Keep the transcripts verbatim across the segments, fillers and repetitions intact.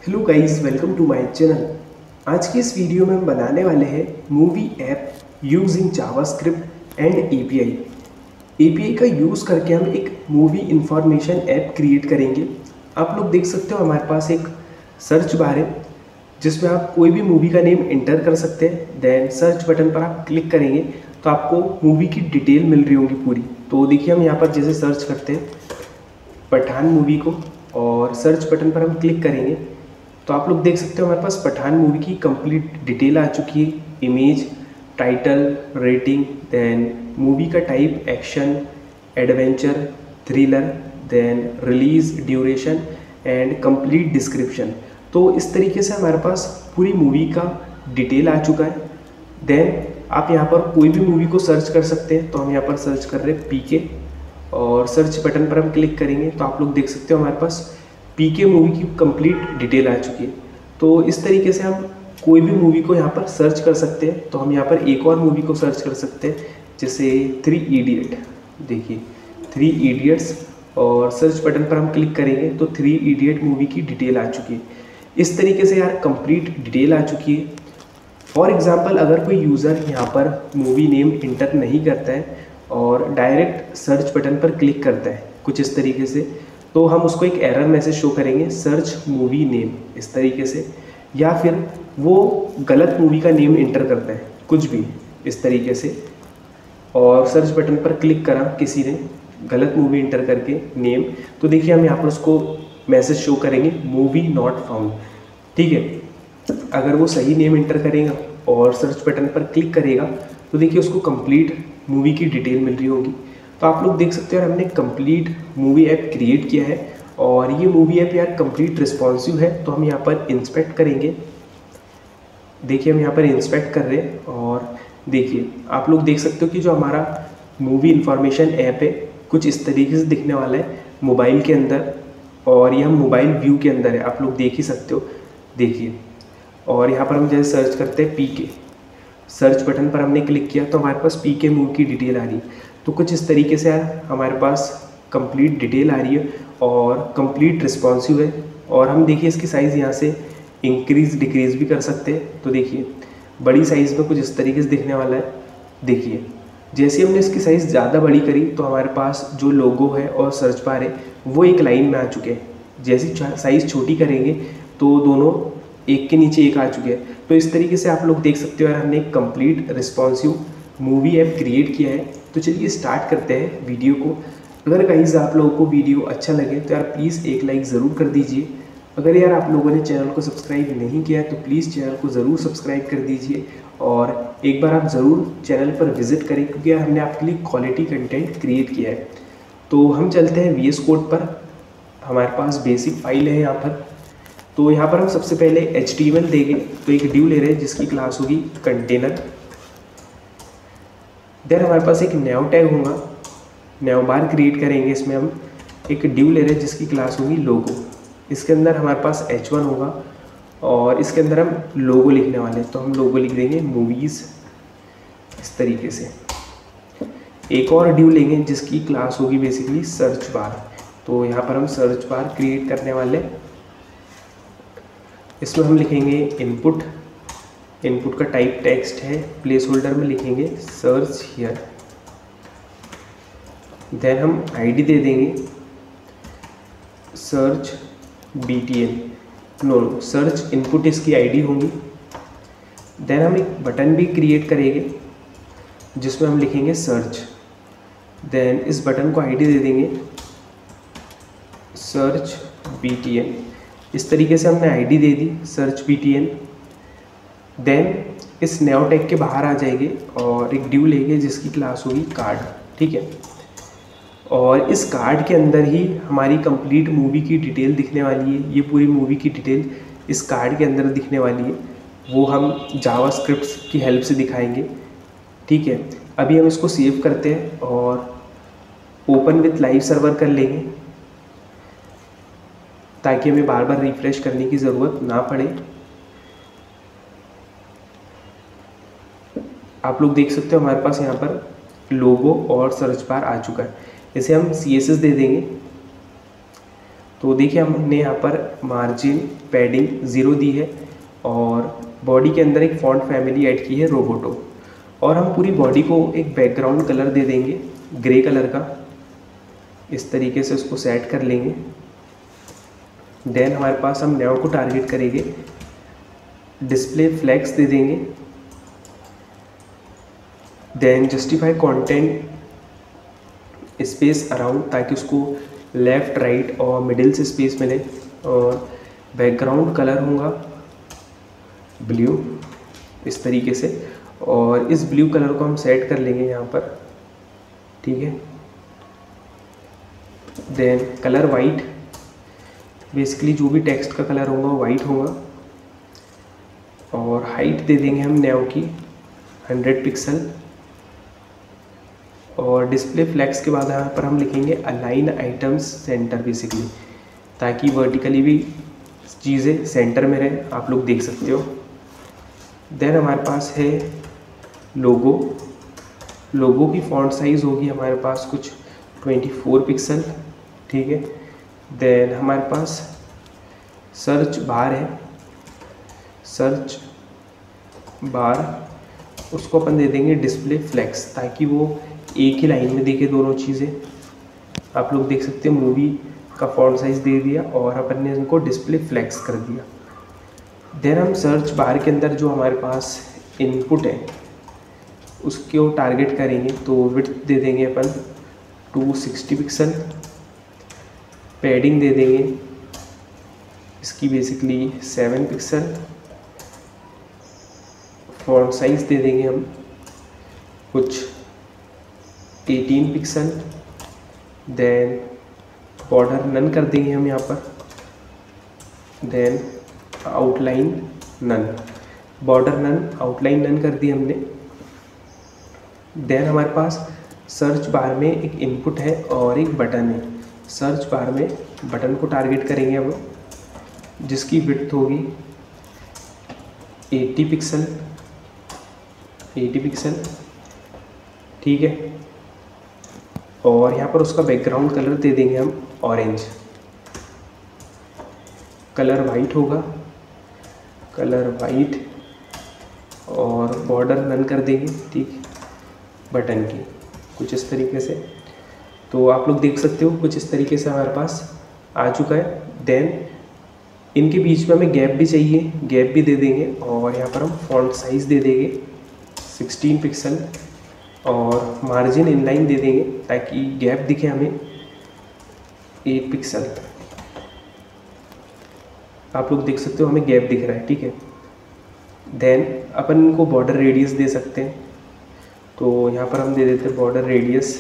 Hello guys, welcome to my channel. आज की इस वीडियो में हम बनाने वाले हैं movie app using JavaScript and API. API का यूज़ करके हम एक मूवी इंफॉर्मेशन ऐप क्रिएट करेंगे। आप लोग देख सकते हो हमारे पास एक सर्च बार है जिसमें आप कोई भी मूवी का नेम एंटर कर सकते हैं। देन सर्च बटन पर आप क्लिक करेंगे तो आपको मूवी की डिटेल मिल रही होगी पूरी। तो देखिए, हम यहाँ पर जैसे सर्च करते हैं पठान मूवी को और सर्च बटन पर हम क्लिक करेंगे तो आप लोग देख सकते हो हमारे पास पठान मूवी की कंप्लीट डिटेल आ चुकी है। Image, title, rating, then movie का type action, adventure, thriller, then release, duration and complete description. तो इस तरीके से हमारे पास पूरी मूवी का डिटेल आ चुका है। देन आप यहाँ पर कोई भी मूवी को सर्च कर सकते हैं। तो हम यहाँ पर सर्च कर रहे हैं पीके और सर्च बटन पर हम क्लिक करेंगे तो आप लोग देख सकते हो हमारे पास पीके मूवी की कंप्लीट डिटेल आ चुकी है। तो इस तरीके से हम कोई भी मूवी को यहाँ पर सर्च कर सकते हैं। तो हम यहाँ पर एक और मूवी को सर्च कर सकते हैं, जैसे थ्री इडियट। देखिए, थ्री इडियट्स और सर्च बटन पर हम क्लिक करेंगे तो थ्री इडियट मूवी की डिटेल आ चुकी है। इस तरीके से यार कंप्लीट डिटेल आ चुकी है। फॉर एग्जाम्पल, अगर कोई यूज़र यहाँ पर मूवी नेम इंटर नहीं करता है और डायरेक्ट सर्च बटन पर क्लिक करता है कुछ इस तरीके से, तो हम उसको एक एरर मैसेज शो करेंगे, सर्च मूवी नेम, इस तरीके से। या फिर वो गलत मूवी का नेम इंटर करता है कुछ भी इस तरीके से और सर्च बटन पर क्लिक करा किसी ने गलत मूवी इंटर करके नेम, तो देखिए हम यहाँ पर उसको मैसेज शो करेंगे मूवी नॉट फाउंड। ठीक है, अगर वो सही नेम इंटर करेगा और सर्च बटन पर क्लिक करेगा तो देखिए उसको कंप्लीट मूवी की डिटेल मिल रही होगी। तो आप लोग देख सकते हो यार, हमने कंप्लीट मूवी ऐप क्रिएट किया है और ये मूवी ऐप यार कंप्लीट रिस्पॉन्सिव है। तो हम यहाँ पर इंस्पेक्ट करेंगे। देखिए, हम यहाँ पर इंस्पेक्ट कर रहे हैं और देखिए आप लोग देख सकते हो कि जो हमारा मूवी इंफॉर्मेशन ऐप है कुछ इस तरीके से दिखने वाला है मोबाइल के अंदर, और ये हम मोबाइल व्यू के अंदर है, आप लोग देख ही सकते हो। देखिए, और यहाँ पर हम जैसे सर्च करते हैं पीके, सर्च बटन पर हमने क्लिक किया तो हमारे पास पीके मूवी की डिटेल आ रही है। तो कुछ इस तरीके से यार हमारे पास कंप्लीट डिटेल आ रही है और कंप्लीट रिस्पॉन्सिव है। और हम देखिए इसकी साइज़ यहाँ से इंक्रीज़ डिक्रीज़ भी कर सकते हैं। तो देखिए बड़ी साइज़ में कुछ इस तरीके से दिखने वाला है। देखिए, जैसे हमने इसकी साइज़ ज़्यादा बड़ी करी तो हमारे पास जो लोगो है और सर्च बार है वो एक लाइन में आ चुके हैं। जैसी साइज़ छोटी करेंगे तो दोनों एक के नीचे एक आ चुके हैं। तो इस तरीके से आप लोग देख सकते हो यार, हमने एक complete responsive movie app create किया है। तो चलिए स्टार्ट करते हैं वीडियो को। अगर गाइस आप लोगों को वीडियो अच्छा लगे तो यार प्लीज़ एक लाइक ज़रूर कर दीजिए। अगर यार आप लोगों ने चैनल को सब्सक्राइब नहीं किया है तो प्लीज़ चैनल को ज़रूर सब्सक्राइब कर दीजिए और एक बार आप ज़रूर चैनल पर विज़िट करें, क्योंकि यार हमने आपके लिए क्वालिटी कंटेंट क्रिएट किया है। तो हम चलते हैं वी एस कोड पर। हमारे पास बेसिक फाइल है यहाँ पर। तो यहाँ पर हम सबसे पहले एच टी एम एल देंगे। तो एक ड्यू ले रहे हैं जिसकी क्लास होगी कंटेनर। देन हमारे पास एक नैव टैग होगा, नैव बार क्रिएट करेंगे। इसमें हम एक ड्यू ले रहे हैं जिसकी क्लास होगी लोगो। इसके अंदर हमारे पास एच वन होगा और इसके अंदर हम लोगो लिखने वाले हैं। तो हम लोगो लिख देंगे मूवीज़, इस तरीके से। एक और ड्यू लेंगे जिसकी क्लास होगी बेसिकली सर्च बार। तो यहाँ पर हम सर्च बार क्रिएट करने वाले। इसमें हम लिखेंगे इनपुट, इनपुट का टाइप टेक्स्ट है, प्लेस होल्डर में लिखेंगे सर्च हियर। देन हम आईडी दे देंगे search B T N, no no search input इसकी आईडी होगी। देन हम एक बटन भी क्रिएट करेंगे जिसमें हम लिखेंगे सर्च। देन इस बटन को आईडी दे देंगे सर्च बी टी एन। इस तरीके से हमने आईडी दे दी search B T N. Then इस नैव टैग के बाहर आ जाएंगे और एक ड्यू लेंगे जिसकी क्लास होगी कार्ड। ठीक है, और इस कार्ड के अंदर ही हमारी कंप्लीट मूवी की डिटेल दिखने वाली है। ये पूरी मूवी की डिटेल इस कार्ड के अंदर दिखने वाली है, वो हम जावास्क्रिप्ट की हेल्प से दिखाएंगे। ठीक है, अभी हम इसको सेव करते हैं और ओपन विथ लाइव सर्वर कर लेंगे ताकि हमें बार बार रिफ्रेश करने की ज़रूरत ना पड़े। आप लोग देख सकते हो हमारे पास यहाँ पर लोगो और सर्च बार आ चुका है। इसे हम सी एस एस दे देंगे। तो तो देखिए हमने यहाँ पर मार्जिन पैडिंग ज़ीरो दी है और बॉडी के अंदर एक फॉन्ट फैमिली ऐड की है रोबोटो, और हम पूरी बॉडी को एक बैकग्राउंड कलर दे देंगे ग्रे कलर का। इस तरीके से उसको सेट कर लेंगे। देन हमारे पास हम नेव को टारगेट करेंगे, डिस्प्ले फ्लेक्स दे देंगे। Then justify content space around, ताकि उसको लेफ़्ट राइट और मिडिल से स्पेस मिले। और बैकग्राउंड कलर होगा ब्लू इस तरीके से, और इस ब्लू कलर को हम सेट कर लेंगे यहाँ पर, ठीक है। देन कलर वाइट, बेसिकली जो भी टेक्स्ट का कलर होगा वो वाइट होगा। और हाइट दे देंगे हम नेव की हंड्रेड पिक्सल। और डिस्प्ले फ्लेक्स के बाद यहाँ पर हम लिखेंगे अलाइन आइटम्स सेंटर, बेसिकली ताकि वर्टिकली भी चीज़ें सेंटर में रहे, आप लोग देख सकते हो। देन हमारे पास है लोगो। लोगो की फॉन्ट साइज़ होगी हमारे पास कुछ ट्वेंटी फोर पिक्सल, ठीक है। देन हमारे पास सर्च बार है, सर्च बार उसको अपन दे देंगे डिस्प्ले फ्लेक्स, ताकि वो एक ही लाइन में देखे दोनों चीज़ें। आप लोग देख सकते हैं मूवी का फॉन्ट साइज़ दे दिया और अपन ने इनको डिस्प्ले फ्लेक्स कर दिया। देन हम सर्च बार के अंदर जो हमारे पास इनपुट है उसको टारगेट करेंगे, तो विड्थ दे देंगे अपन टू सिक्सटी पिक्सल। पैडिंग दे देंगे इसकी basically seven pixel. Font size दे देंगे हम कुछ eighteen pixel. Then border none कर देंगे हम यहाँ पर। Then outline none, border none, outline none कर दी हमने। देन हमारे पास सर्च बार में एक इनपुट है और एक बटन है। सर्च बार में बटन को टारगेट करेंगे हम, जिसकी विड्थ होगी एटी पिक्सल, एटी पिक्सल, ठीक है। और यहाँ पर उसका बैकग्राउंड कलर दे देंगे हम ऑरेंज। कलर वाइट होगा, कलर वाइट, और बॉर्डर नन कर देंगे, ठीक, बटन की कुछ इस तरीके से। तो आप लोग देख सकते हो कुछ इस तरीके से हमारे पास आ चुका है। देन इनके बीच में हमें गैप भी चाहिए, गैप भी दे देंगे, और यहाँ पर हम फॉन्ट साइज़ दे देंगे सिक्सटीन पिक्सल, और मार्जिन इनलाइन दे देंगे ताकि गैप दिखे हमें एट पिक्सल। आप लोग देख सकते हो हमें गैप दिख रहा है, ठीक है। देन अपन इनको बॉर्डर रेडियस दे सकते हैं, तो यहाँ पर हम दे देते हैं बॉर्डर रेडियस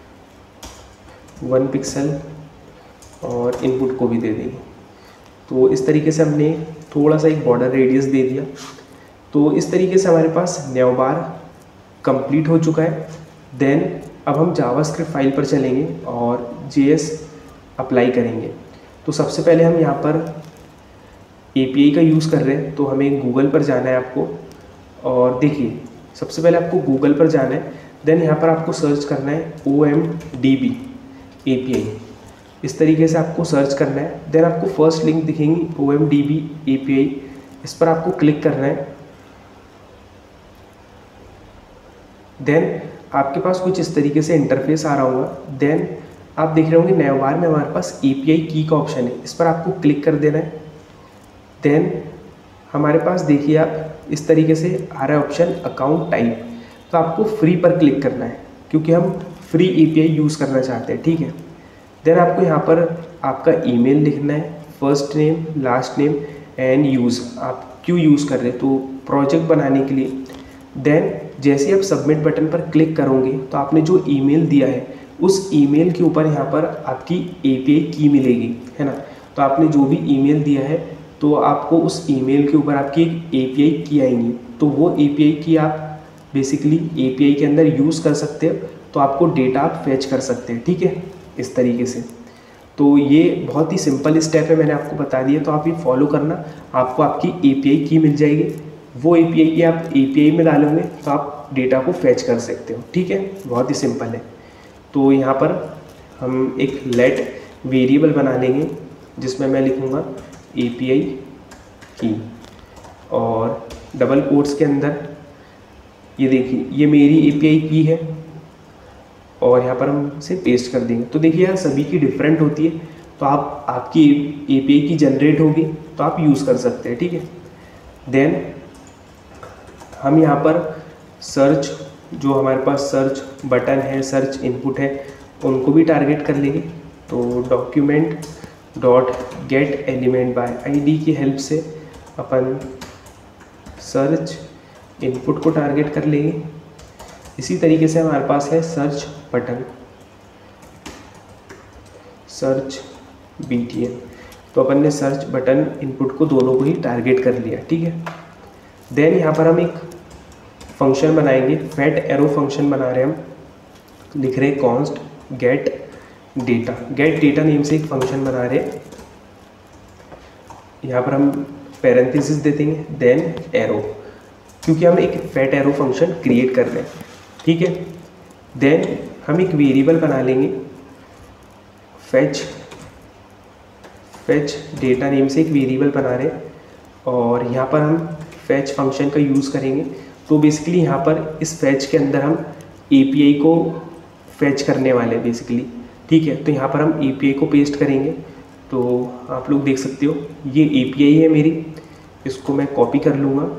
वन पिक्सल, और इनपुट को भी दे देंगे। तो इस तरीके से हमने थोड़ा सा एक बॉर्डर रेडियस दे दिया। तो इस तरीके से हमारे पास नेव बार कंप्लीट हो चुका है। देन अब हम जावास्क्रिप्ट फाइल पर चलेंगे और जेएस अप्लाई करेंगे। तो सबसे पहले हम यहाँ पर एपीआई का यूज़ कर रहे हैं, तो हमें गूगल पर जाना है आपको। और देखिए सबसे पहले आपको गूगल पर जाना है। देन यहाँ पर आपको सर्च करना है O M D B A P I, इस तरीके से आपको सर्च करना है। देन आपको फर्स्ट लिंक दिखेंगी O M D B A P I, इस पर आपको क्लिक करना है। देन आपके पास कुछ इस तरीके से इंटरफेस आ रहा होगा। देन आप देख रहे होंगे नेव बार में हमारे पास ए पी आई की का ऑप्शन है, इस पर आपको क्लिक कर देना है। देन हमारे पास देखिए आप इस तरीके से आ रहा है ऑप्शन अकाउंट टाइप, तो आपको फ्री पर क्लिक करना है क्योंकि हम free A P I use करना चाहते हैं, ठीक है। देन आपको यहाँ पर आपका ईमेल लिखना है, first name, last name and use, आप क्यों यूज़ कर रहे हैं, तो प्रोजेक्ट बनाने के लिए। देन जैसे ही आप सबमिट बटन पर क्लिक करोगे तो आपने जो ईमेल दिया है उस ईमेल के ऊपर यहाँ पर आपकी ए पी आई की मिलेगी, है ना। तो आपने जो भी ईमेल दिया है तो आपको उस ईमेल के ऊपर आपकी एक ए पी आई की आएंगी, तो वो ए पी आई की आप बेसिकली ए पी आई के अंदर यूज़ कर सकते हो, तो आपको डेटा आप फैच कर सकते हैं, ठीक है, इस तरीके से। तो ये बहुत ही सिंपल स्टेप है, मैंने आपको बता दिया, तो आप ये फॉलो करना, आपको आपकी ए पी आई की मिल जाएगी। वो ए पी आई की आप ए पी आई में डालोगे तो आप डेटा को फैच कर सकते हो, ठीक है, बहुत ही सिंपल है। तो यहाँ पर हम एक लेट वेरिएबल बना लेंगे जिसमें मैं लिखूँगा ए पी आई की, और डबल कोट्स के अंदर ये देखिए ये मेरी ए पी आई की है, और यहाँ पर हम इसे पेस्ट कर देंगे। तो देखिए यार सभी की डिफरेंट होती है, तो आप आपकी ए पी आई की जनरेट होगी तो आप यूज़ कर सकते हैं, ठीक है। देन हम यहाँ पर सर्च, जो हमारे पास सर्च बटन है, सर्च इनपुट है, उनको भी टारगेट कर लेंगे। तो document dot get element by ID की हेल्प से अपन सर्च इनपुट को टारगेट कर लेंगे। इसी तरीके से हमारे पास है search button, search B T N, तो अपन ने सर्च बटन इनपुट को दोनों को ही टारगेट कर लिया, ठीक है। देन यहाँ पर हम एक फंक्शन बनाएंगे, फैट एरो फंक्शन बना रहे हैं हम, लिख रहे हैं const get data, get data name से एक फंक्शन बना रहे हैं। यहाँ पर हम पैरेंथेसिस दे देंगे, देन एरो, क्योंकि हम एक फैट एरो फंक्शन क्रिएट कर रहे हैं, ठीक है। देन हम एक वेरिएबल बना लेंगे, फैच फैच डेटा नेम से एक वेरिएबल बना रहे हैं, और यहाँ पर हम फैच फंक्शन का यूज़ करेंगे। तो बेसिकली यहाँ पर इस फैच के अंदर हम ए पी आई को फैच करने वाले हैं बेसिकली, ठीक है। तो यहाँ पर हम ए पी आई को पेस्ट करेंगे। तो आप लोग देख सकते हो ये ए पी आई है मेरी, इसको मैं कॉपी कर लूँगा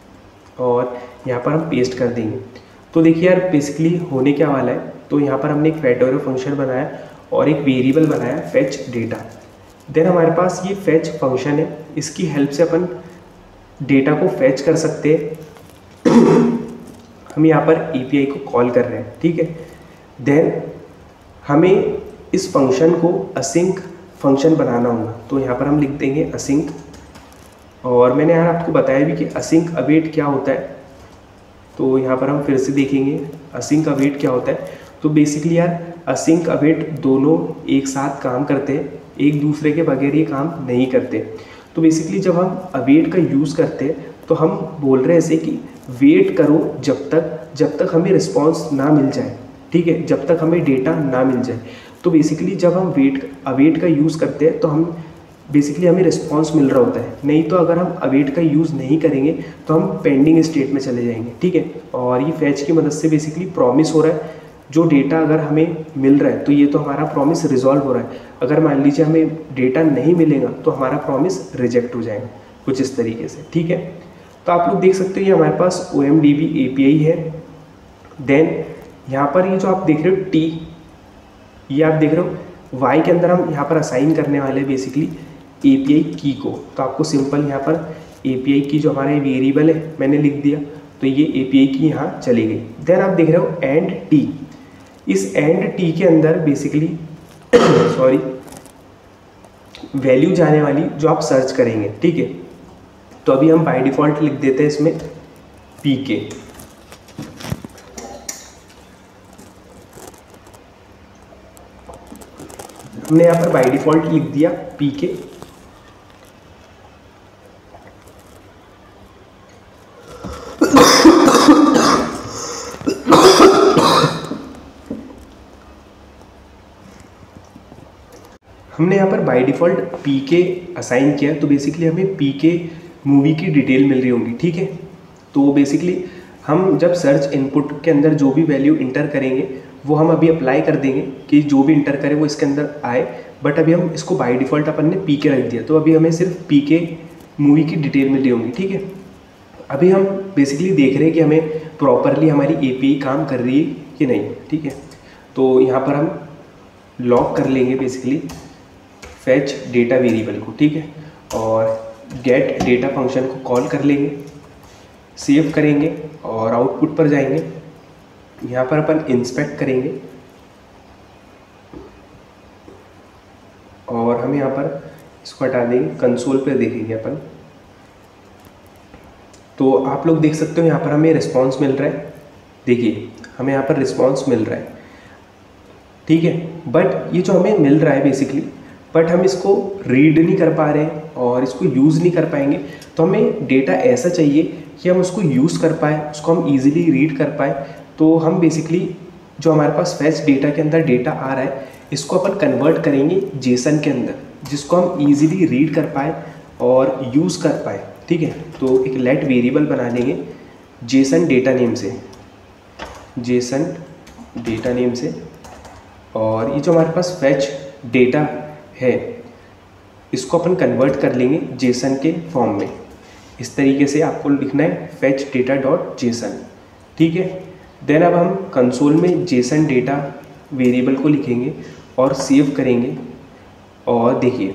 और यहाँ पर हम पेस्ट कर देंगे। तो देखिए यार बेसिकली होने क्या वाला है, तो यहाँ पर हमने एक फैट एरो फंक्शन बनाया और एक वेरिएबल बनाया फैच डेटा। देन हमारे पास ये फैच फंक्शन है, इसकी हेल्प से अपन डेटा को फैच कर सकते हैं। हम यहाँ पर ए पी आई को कॉल कर रहे हैं, ठीक है। देन हमें इस फंक्शन को असिंक फंक्शन बनाना होगा, तो यहाँ पर हम लिख देंगे असिंक। और मैंने यार आपको बताया भी कि असिंक अवेट क्या होता है, तो यहाँ पर हम फिर से देखेंगे असिंक अवेट क्या होता है। तो बेसिकली यार असिंक अवेट दोनों एक साथ काम करते हैं, एक दूसरे के बगैर ये काम नहीं करते। तो बेसिकली जब हम अवेट का यूज़ करते हैं तो हम बोल रहे हैं ऐसे कि वेट करो जब तक जब तक हमें रिस्पॉन्स ना मिल जाए, ठीक है, जब तक हमें डेटा ना मिल जाए। तो बेसिकली जब हम वेट अवेट का यूज़ करते हैं तो हम बेसिकली हमें रिस्पॉन्स मिल रहा होता है, नहीं तो अगर हम अवेट का यूज़ नहीं करेंगे तो हम पेंडिंग स्टेट में चले जाएंगे, ठीक है। और ये फैच की मदद से बेसिकली प्रॉमिस हो रहा है, जो डेटा अगर हमें मिल रहा है तो ये तो हमारा प्रॉमिस रिजॉल्व हो रहा है। अगर मान लीजिए हमें डेटा नहीं मिलेगा तो हमारा प्रॉमिस रिजेक्ट हो जाएगा, कुछ इस तरीके से, ठीक है। तो आप लोग देख सकते हो ये हमारे पास O M D B A P I है। देन यहाँ पर ये जो आप देख रहे हो टी, ये आप देख रहे हो वाई के अंदर हम यहाँ पर असाइन करने वाले हैं बेसिकली ए पी आई की को। तो आपको सिंपल यहाँ पर ए पी आई की जो हमारा वेरिएबल है मैंने लिख दिया, तो ये ए पी आई की यहाँ चली गई। देन आप देख रहे हो एंड टी, इस एंड टी के अंदर बेसिकली सॉरी वैल्यू जाने वाली जो आप सर्च करेंगे, ठीक है। तो अभी हम बाय डिफ़ॉल्ट लिख देते हैं इसमें पी के। हमने यहाँ पर बाय डिफ़ॉल्ट लिख दिया पी के। हमने यहाँ पर by default P K assign किया, तो बेसिकली हमें पी के मूवी की डिटेल मिल रही होंगी, ठीक है। तो बेसिकली हम जब सर्च इनपुट के अंदर जो भी वैल्यू इंटर करेंगे वो हम अभी अप्लाई कर देंगे कि जो भी इंटर करें वो इसके अंदर आए। बट अभी हम इसको बाय डिफ़ॉल्ट अपन ने पी के रख दिया, तो अभी हमें सिर्फ पी के मूवी की डिटेल मिल रही होंगी, ठीक है। अभी हम बेसिकली देख रहे हैं कि हमें प्रॉपरली हमारी ए पी आई काम कर रही है कि नहीं, ठीक है। तो यहाँ पर हम लॉक कर लेंगे बेसिकली फैच डेटा वेरिएबल को, ठीक है, और गेट डेटा फंक्शन को कॉल कर लेंगे, सेव करेंगे और आउटपुट पर जाएंगे। यहाँ पर अपन इंस्पेक्ट करेंगे और हम यहाँ पर इसको हटा देंगे, कंसोल पर देखेंगे अपन। तो आप लोग देख सकते हो यहाँ पर हमें रिस्पांस मिल रहा है, देखिए हमें यहाँ पर रिस्पांस मिल रहा है, ठीक है। बट ये जो हमें मिल रहा है बेसिकली, बट हम इसको रीड नहीं कर पा रहे हैं और इसको यूज़ नहीं कर पाएंगे। तो हमें डेटा ऐसा चाहिए कि हम उसको यूज़ कर पाए, उसको हम इजीली रीड कर पाए। तो हम बेसिकली जो हमारे पास फैच डेटा के अंदर डेटा आ रहा है इसको अपन कन्वर्ट करेंगे जेसन के अंदर, जिसको हम इजीली रीड कर पाए और यूज़ कर पाए। ठीक है, तो एक लेट वेरिएबल बना लेंगे जेसन डेटा नेम से, जेसन डेटा नेम से। और ये जो हमारे पास फेच डेटा है इसको अपन कन्वर्ट कर लेंगे जेसन के फॉर्म में। इस तरीके से आपको लिखना है फेच डेटा डॉट जेसन। ठीक है, देन अब हम कंसोल में जेसन डेटा वेरिएबल को लिखेंगे और सेव करेंगे। और देखिए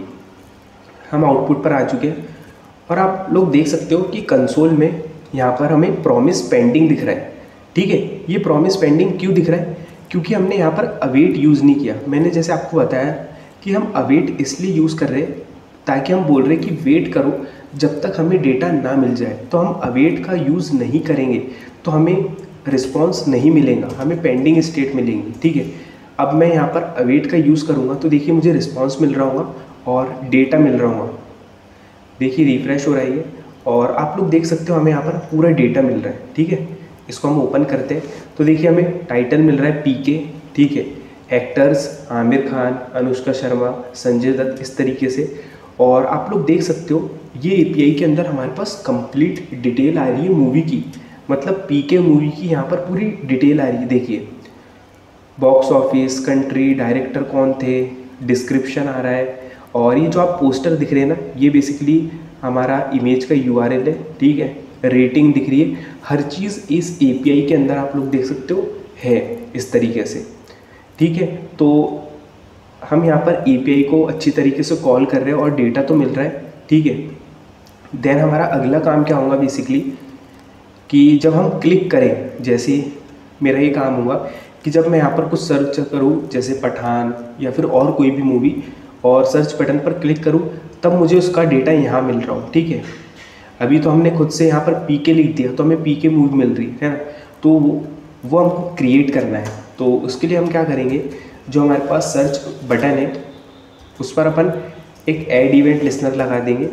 हम आउटपुट पर आ चुके हैं और आप लोग देख सकते हो कि कंसोल में यहाँ पर हमें प्रॉमिस पेंडिंग दिख रहा है। ठीक है, ये प्रॉमिस पेंडिंग क्यों दिख रहा है? क्योंकि हमने यहाँ पर अवेट यूज़ नहीं किया। मैंने जैसे आपको बताया कि हम अवेट इसलिए यूज़ कर रहे हैं ताकि हम बोल रहे हैं कि वेट करो जब तक हमें डेटा ना मिल जाए। तो हम अवेट का यूज़ नहीं करेंगे तो हमें रिस्पॉन्स नहीं मिलेगा, हमें पेंडिंग स्टेट मिलेंगी। ठीक है, अब मैं यहाँ पर अवेट का यूज़ करूँगा तो देखिए मुझे रिस्पॉन्स मिल रहा होगा और डेटा मिल रहा होगा। देखिए रिफ्रेश हो रहा है ये और आप लोग देख सकते हो हमें यहाँ पर पूरा डेटा मिल रहा है। ठीक है, इसको हम ओपन करते हैं तो देखिए हमें टाइटल मिल रहा है पीके। ठीक है, एक्टर्स आमिर खान, अनुष्का शर्मा, संजय दत्त, इस तरीके से। और आप लोग देख सकते हो ये एपीआई के अंदर हमारे पास कंप्लीट डिटेल आ रही है मूवी की, मतलब पीके मूवी की यहाँ पर पूरी डिटेल आ रही है। देखिए बॉक्स ऑफिस, कंट्री, डायरेक्टर कौन थे, डिस्क्रिप्शन आ रहा है। और ये जो आप पोस्टर दिख रहे हैं ना, ये बेसिकली हमारा इमेज का यूआरएल है। ठीक है, रेटिंग दिख रही है, हर चीज़ इस एपीआई के अंदर आप लोग देख सकते हो है इस तरीके से। ठीक है, तो हम यहाँ पर एपीआई को अच्छी तरीके से कॉल कर रहे हैं और डेटा तो मिल रहा है। ठीक है, देन हमारा अगला काम क्या होगा बेसिकली कि जब हम क्लिक करें, जैसे मेरा ये काम होगा कि जब मैं यहाँ पर कुछ सर्च करूँ जैसे पठान या फिर और कोई भी मूवी और सर्च बटन पर क्लिक करूँ तब मुझे उसका डेटा यहाँ मिल रहा हो। ठीक है, अभी तो हमने खुद से यहाँ पर पीके लिख दिया तो हमें पीके मूवी मिल रही है ना, तो वो, वो हमको क्रिएट करना है। तो उसके लिए हम क्या करेंगे, जो हमारे पास सर्च बटन है उस पर अपन एक ऐड इवेंट लिसनर लगा देंगे।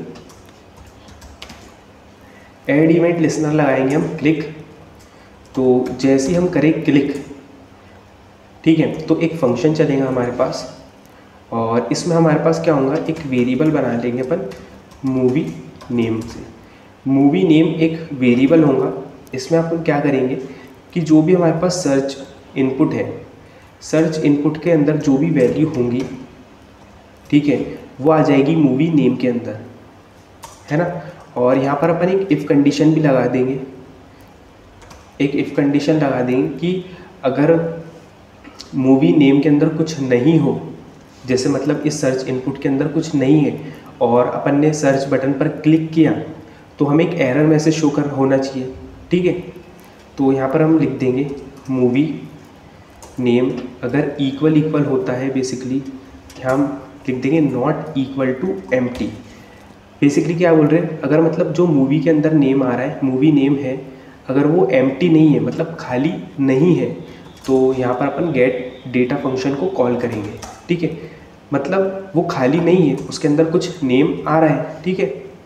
ऐड इवेंट लिसनर लगाएंगे हम क्लिक, तो जैसे ही हम करें क्लिक, ठीक है, तो एक फंक्शन चलेगा हमारे पास और इसमें हमारे पास क्या होगा, एक वेरिएबल बना लेंगे अपन मूवी नेम से। मूवी नेम एक वेरिएबल होगा, इसमें अपन क्या करेंगे कि जो भी हमारे पास सर्च इनपुट है, सर्च इनपुट के अंदर जो भी वैल्यू होंगी, ठीक है, वो आ जाएगी मूवी नेम के अंदर, है ना। और यहाँ पर अपन एक इफ़ कंडीशन भी लगा देंगे, एक इफ़ कंडीशन लगा देंगे कि अगर मूवी नेम के अंदर कुछ नहीं हो, जैसे मतलब इस सर्च इनपुट के अंदर कुछ नहीं है और अपन ने सर्च बटन पर क्लिक किया तो हमें एक एरर मैसेज शो कर होना चाहिए। ठीक है, तो यहाँ पर हम लिख देंगे मूवी नेम अगर इक्वल इक्वल होता है, बेसिकली हम लिख देंगे not equal to empty. Basically क्या बोल रहे हैं, अगर मतलब जो मूवी के अंदर नेम आ रहा है, मूवी नेम है, अगर वो एम्प्टी नहीं है, मतलब खाली नहीं है, तो यहाँ पर अपन गेट डेटा फंक्शन को कॉल करेंगे। ठीक है, मतलब वो खाली नहीं है, उसके अंदर कुछ नेम आ रहा है। ठीक है,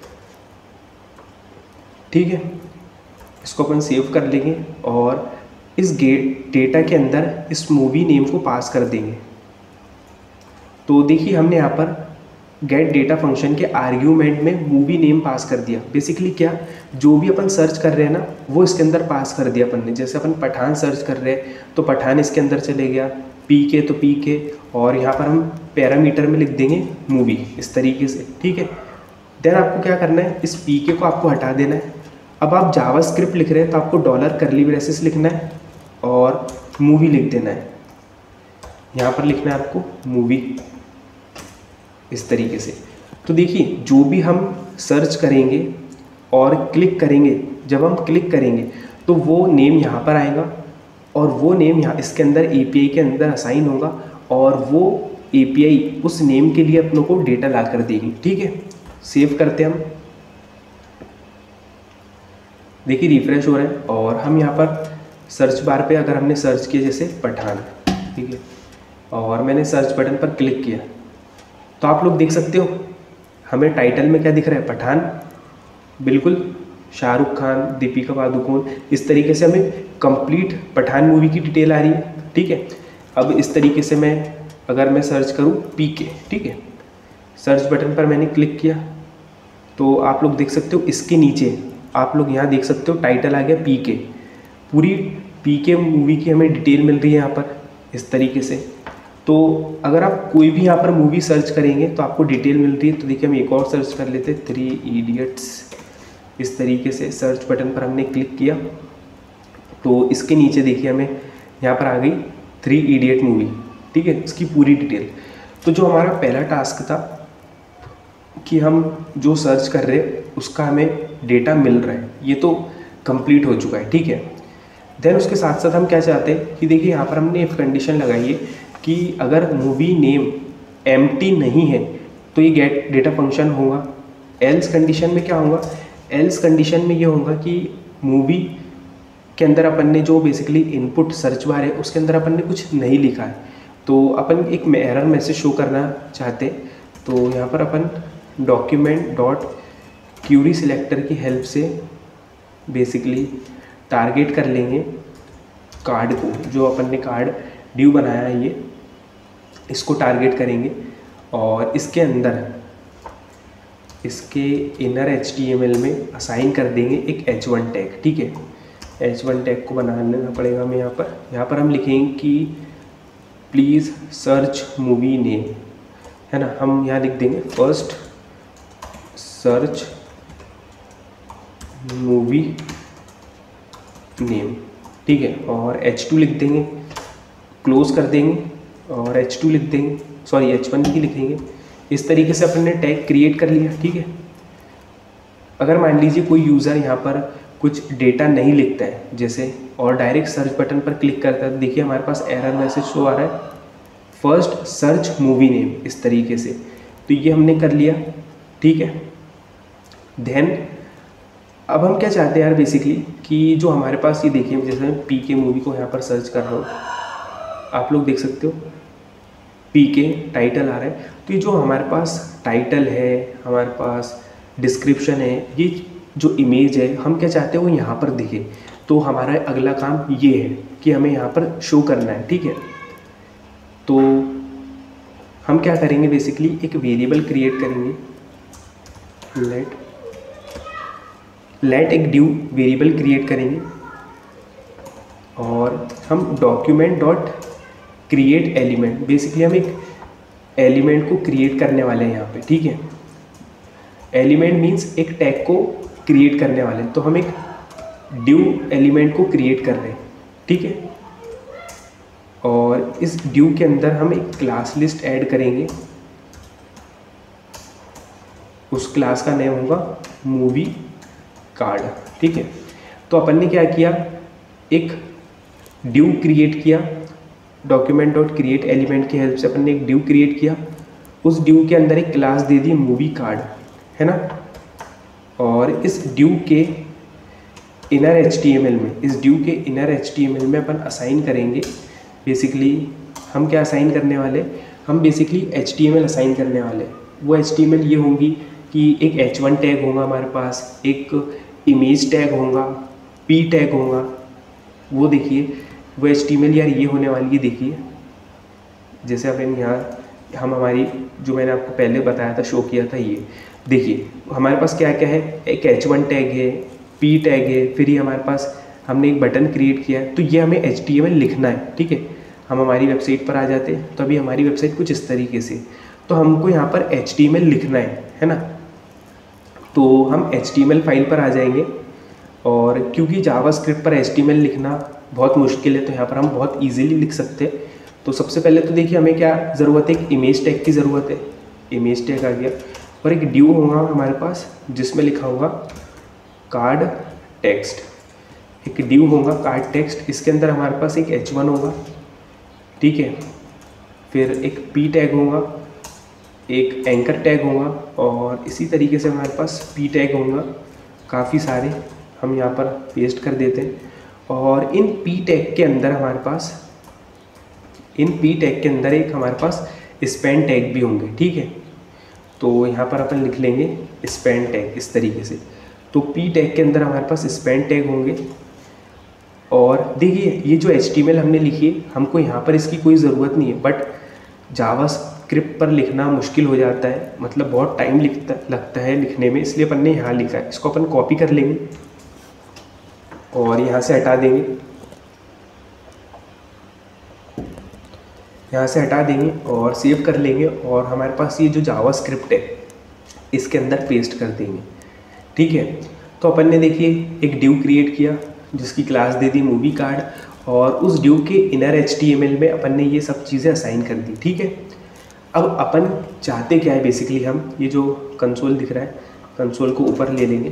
ठीक है, इसको अपन सेव कर लेंगे और इस गेट डेटा के अंदर इस मूवी नेम को पास कर देंगे। तो देखिए हमने यहाँ पर गेट डेटा फंक्शन के आर्ग्यूमेंट में मूवी नेम पास कर दिया। बेसिकली क्या, जो भी अपन सर्च कर रहे हैं ना, वो इसके अंदर पास कर दिया अपन ने। जैसे अपन पठान सर्च कर रहे हैं तो पठान इसके अंदर चले गया, पी के तो पी के, और यहाँ पर हम पैरामीटर में लिख देंगे मूवी, इस तरीके से। ठीक है, देन आपको क्या करना है, इस पी के को आपको हटा देना है। अब आप जावास्क्रिप्ट लिख रहे हैं तो आपको डॉलर करली ब्रेसेस लिखना है और मूवी लिख देना है। यहाँ पर लिखना है आपको मूवी, इस तरीके से। तो देखिए जो भी हम सर्च करेंगे और क्लिक करेंगे, जब हम क्लिक करेंगे तो वो नेम यहाँ पर आएगा और वो नेम यहाँ इसके अंदर एपीआई के अंदर असाइन होगा और वो एपीआई उस नेम के लिए अपनों को डेटा ला कर देगी। ठीक है, सेव करते हैं हम। देखिए रिफ्रेश हो रहा है और हम यहाँ पर सर्च बार पे अगर हमने सर्च किया जैसे पठान, ठीक है, और मैंने सर्च बटन पर क्लिक किया तो आप लोग देख सकते हो हमें टाइटल में क्या दिख रहा है, पठान। बिल्कुल, शाहरुख खान, दीपिका पादुकोण, इस तरीके से हमें कंप्लीट पठान मूवी की डिटेल आ रही है। ठीक है, अब इस तरीके से मैं अगर मैं सर्च करूँ पी के, ठीक है, सर्च बटन पर मैंने क्लिक किया तो आप लोग देख सकते हो इसके नीचे आप लोग यहाँ देख सकते हो टाइटल आ गया पी के। पूरी पी के मूवी की हमें डिटेल मिल रही है यहाँ पर इस तरीके से। तो अगर आप कोई भी यहाँ पर मूवी सर्च करेंगे तो आपको डिटेल मिल रही है। तो देखिए हम एक और सर्च कर लेते हैं, थ्री इडियट्स। इस तरीके से सर्च बटन पर हमने क्लिक किया तो इसके नीचे देखिए हमें यहाँ पर आ गई थ्री इडियट मूवी, ठीक है, इसकी पूरी डिटेल। तो जो हमारा पहला टास्क था कि हम जो सर्च कर रहे हैं उसका हमें डेटा मिल रहा है, ये तो कंप्लीट हो चुका है, ठीक है। देन उसके साथ साथ हम क्या चाहते हैं कि देखिए यहाँ पर हमने एक कंडीशन लगाई है कि अगर मूवी नेम एम्प्टी नहीं है तो ये गेट डेटा फंक्शन होगा। एल्स कंडीशन में क्या होगा, एल्स कंडीशन में ये होगा कि मूवी के अंदर अपन ने जो बेसिकली इनपुट सर्च बार है उसके अंदर अपन ने कुछ नहीं लिखा है, तो अपन एक एरर मैसेज शो करना चाहते हैं। तो यहाँ पर अपन डॉक्यूमेंट डॉट क्यूरी सिलेक्टर की हेल्प से बेसिकली टारगेट कर लेंगे कार्ड को, जो अपन ने कार्ड ड्यू बनाया है ये, इसको टारगेट करेंगे और इसके अंदर इसके inner H T M L में असाइन कर देंगे एक एच वन टैग, ठीक है। एच वन टैग को बनाना पड़ेगा हमें यहाँ पर। यहाँ पर हम लिखेंगे कि प्लीज़ सर्च मूवी नेम, है ना। हम यहाँ लिख देंगे फर्स्ट सर्च मूवी नेम, ठीक है, और एच टू लिख देंगे, क्लोज कर देंगे और एच टू लिख देंगे, सॉरी एच वन ही लिखेंगे। इस तरीके से अपन ने टैग क्रिएट कर लिया, ठीक है। अगर मान लीजिए कोई यूज़र यहाँ पर कुछ डेटा नहीं लिखता है जैसे और डायरेक्ट सर्च बटन पर क्लिक करता है, तो देखिए हमारे पास एरर मैसेज शो आ रहा है फर्स्ट सर्च मूवी नेम, इस तरीके से। तो ये हमने कर लिया, ठीक है। देन अब हम क्या चाहते हैं यार बेसिकली कि जो हमारे पास ये देखिए, जैसे मैं पी के मूवी को यहाँ पर सर्च कर रहा हूँ, आप लोग देख सकते हो पी के टाइटल आ रहा है। तो ये जो हमारे पास टाइटल है, हमारे पास डिस्क्रिप्शन है, ये जो इमेज है हम क्या चाहते हैं वो यहाँ पर दिखे। तो हमारा अगला काम ये है कि हमें यहाँ पर शो करना है, ठीक है। तो हम क्या करेंगे बेसिकली एक वेरिएबल क्रिएट करेंगे, लेट लेट एक ड्यू वेरिएबल क्रिएट करेंगे और हम document dot create element, basically हम एक एलिमेंट को क्रिएट करने वाले हैं यहाँ पे, ठीक है। एलिमेंट मीन्स एक टैग को क्रिएट करने वाले हैं, तो हम एक ड्यू एलिमेंट को क्रिएट कर रहे हैं, ठीक है। और इस ड्यू के अंदर हम एक क्लास लिस्ट ऐड करेंगे, उस क्लास का नेम होगा मूवी कार्ड, ठीक है। तो अपन ने क्या किया, एक ड्यू क्रिएट किया, डॉक्यूमेंट डॉट क्रिएट एलिमेंट की हेल्प से अपन ने एक ड्यू क्रिएट किया, उस ड्यू के अंदर एक क्लास दे दी मूवी कार्ड, है ना। और इस ड्यू के inner H T M L में इस ड्यू के inner H T M L में अपन असाइन करेंगे, बेसिकली हम क्या असाइन करने वाले, हम basically H T M L assign करने वाले। वो एच टी एम एल ये होंगी कि एक एच वन टैग होगा हमारे पास, एक इमेज टैग होगा, पी टैग होगा, वो देखिए वो एच टी एम एल यार ये होने वाली है। देखिए जैसे अपन यहाँ हम हमारी जो मैंने आपको पहले बताया था, शो किया था, ये देखिए हमारे पास क्या क्या है, एक एच वन टैग है, पी टैग है, फिर ये हमारे पास हमने एक बटन क्रिएट किया है। तो ये हमें एच टी एम एल लिखना है, ठीक है। हम हमारी वेबसाइट पर आ जाते हैं, तो अभी हमारी वेबसाइट कुछ इस तरीके से, तो हमको यहाँ पर एच टी एम एल लिखना है, है ना। तो हम H T M L file पर आ जाएंगे और क्योंकि जावास्क्रिप्ट पर एच टी एम एल लिखना बहुत मुश्किल है, तो यहाँ पर हम बहुत ईजिली लिख सकते हैं। तो सबसे पहले तो देखिए हमें क्या ज़रूरत है, एक इमेज टैग की ज़रूरत है। इमेज टैग आ गया और एक ड्यू होगा हमारे पास जिसमें लिखा होगा कार्ड टेक्स्ट। एक ड्यू होगा कार्ड टेक्स्ट, इसके अंदर हमारे पास एक एच वन होगा, ठीक है। फिर एक पी टैग होगा, एक एंकर टैग होगा और इसी तरीके से हमारे पास पी टैग होगा काफ़ी सारे, हम यहाँ पर पेस्ट कर देते हैं। और इन पी टैग के अंदर हमारे पास इन पी टैग के अंदर एक हमारे पास स्पैन टैग भी होंगे, ठीक है। तो यहाँ पर अपन लिख लेंगे स्पैन टैग इस तरीके से। तो पी टैग के अंदर हमारे पास स्पैन टैग होंगे। और देखिए ये जो एच टी एम एल हमने लिखी है, हमको यहाँ पर इसकी कोई ज़रूरत नहीं है, बट जावा स्क्रिप्ट पर लिखना मुश्किल हो जाता है, मतलब बहुत टाइम लिखता लगता है लिखने में, इसलिए अपन ने यहाँ लिखा है। इसको अपन कॉपी कर लेंगे और यहाँ से हटा देंगे, यहाँ से हटा देंगे और सेव कर लेंगे, और हमारे पास ये जो जावा स्क्रिप्ट है इसके अंदर पेस्ट कर देंगे। ठीक है, तो अपन ने देखिए एक ड्यू क्रिएट किया जिसकी क्लास दे दी मूवी कार्ड, और उस ड्यू के inner H T M L में अपन ने ये सब चीज़ें असाइन कर दी। ठीक है, अब अपन चाहते क्या है बेसिकली, हम ये जो कंसोल दिख रहा है कंसोल को ऊपर ले लेंगे।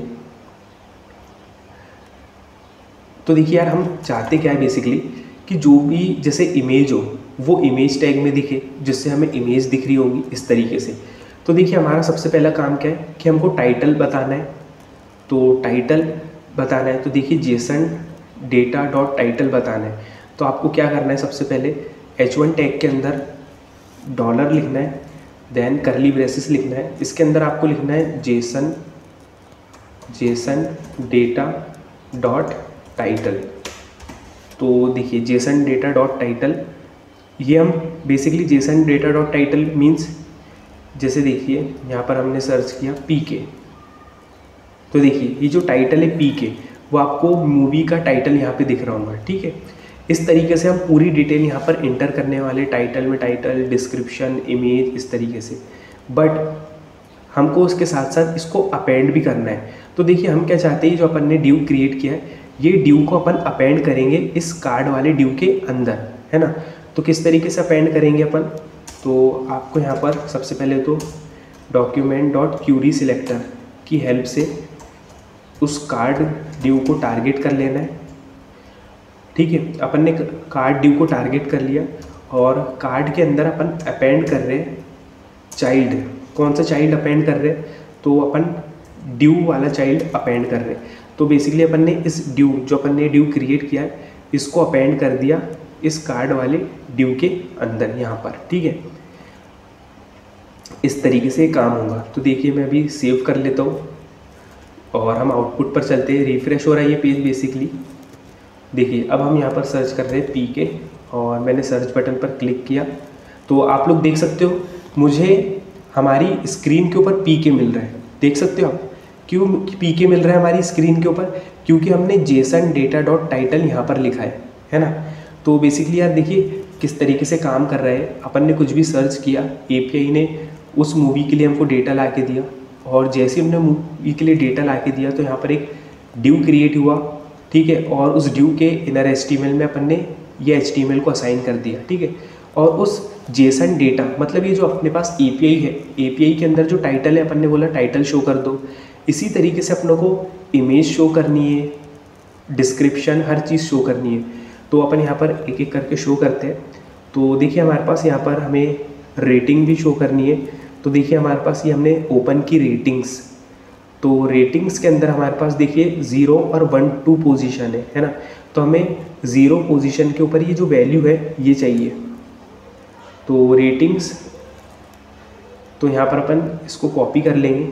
तो देखिए यार हम चाहते क्या है बेसिकली कि जो भी जैसे इमेज हो वो इमेज टैग में दिखे, जिससे हमें इमेज दिख रही होगी इस तरीके से। तो देखिए हमारा सबसे पहला काम क्या है कि हमको टाइटल बताना है, तो टाइटल बताना है तो देखिए जेसन डेटा डॉट टाइटल बताना है। तो आपको क्या करना है, सबसे पहले एच वन टैग के अंदर डॉलर लिखना है, देन करली ब्रेसेस लिखना है, इसके अंदर आपको लिखना है JSON JSON data dot title. तो देखिए जेसन डेटा डॉट टाइटल, ये हम basically JSON data dot title means, जैसे देखिए यहाँ पर हमने सर्च किया पी के, तो देखिए ये जो टाइटल है पी के वो आपको मूवी का टाइटल यहाँ पे दिख रहा होगा। ठीक है, इस तरीके से हम पूरी डिटेल यहाँ पर इंटर करने वाले, टाइटल में टाइटल, डिस्क्रिप्शन, इमेज, इस तरीके से। बट हमको उसके साथ साथ इसको अपेंड भी करना है। तो देखिए हम क्या चाहते हैं, जो अपन ने ड्यू क्रिएट किया है ये ड्यू को अपन अपेंड करेंगे इस कार्ड वाले ड्यू के अंदर, है ना। तो किस तरीके से अपेंड करेंगे अपन, तो आपको यहाँ पर सबसे पहले तो डॉक्यूमेंट डॉट क्यूरी सिलेक्टर की हेल्प से उस कार्ड ड्यू को टारगेट कर लेना है। ठीक है, अपन ने कार्ड ड्यू को टारगेट कर लिया और कार्ड के अंदर अपन अपेंड कर रहे हैं चाइल्ड। कौन सा चाइल्ड अपेंड कर रहे हैं, तो अपन ड्यू वाला चाइल्ड अपेंड कर रहे हैं। तो बेसिकली अपन ने इस ड्यू जो अपन ने ड्यू क्रिएट किया है इसको अपेंड कर दिया इस कार्ड वाले ड्यू के अंदर यहाँ पर। ठीक है, इस तरीके से काम होगा। तो देखिए मैं अभी सेव कर लेता हूँ और हम आउटपुट पर चलते हैं। रिफ्रेश हो रहा है ये पेज बेसिकली। देखिए अब हम यहाँ पर सर्च कर रहे हैं पी के, और मैंने सर्च बटन पर क्लिक किया तो आप लोग देख सकते हो मुझे हमारी स्क्रीन के ऊपर पी के मिल रहा है। देख सकते हो आप क्यों पी के मिल रहा है हमारी स्क्रीन के ऊपर, क्योंकि हमने जेसन डेटा डॉट टाइटल यहाँ पर लिखा है, है ना। तो बेसिकली यार देखिए किस तरीके से काम कर रहा है। अपन ने कुछ भी सर्च किया, एपीआई ने उस मूवी के लिए हमको डेटा ला के दिया, और जैसे हमने मूवी के लिए डेटा ला के दिया तो यहाँ पर एक ड्यू क्रिएट हुआ। ठीक है, और उस ड्यू के इनर एचटीएमएल में अपन ने ये एचटीएमएल को असाइन कर दिया। ठीक है, और उस जेसन डेटा मतलब ये जो अपने पास एपीआई है, एपीआई के अंदर जो टाइटल है अपन ने बोला टाइटल शो कर दो। इसी तरीके से अपनों को इमेज शो करनी है, डिस्क्रिप्शन, हर चीज़ शो करनी है। तो अपन यहाँ पर एक एक करके शो करते हैं। तो देखिए हमारे पास यहाँ पर हमें रेटिंग भी शो करनी है। तो देखिए हमारे पास ये हमने ओपन की रेटिंग्स, तो रेटिंग्स के अंदर हमारे पास देखिए ज़ीरो और वन टू पोजीशन है, है ना। तो हमें ज़ीरो पोजीशन के ऊपर ये जो वैल्यू है ये चाहिए। तो रेटिंग्स, तो यहाँ पर अपन इसको कॉपी कर लेंगे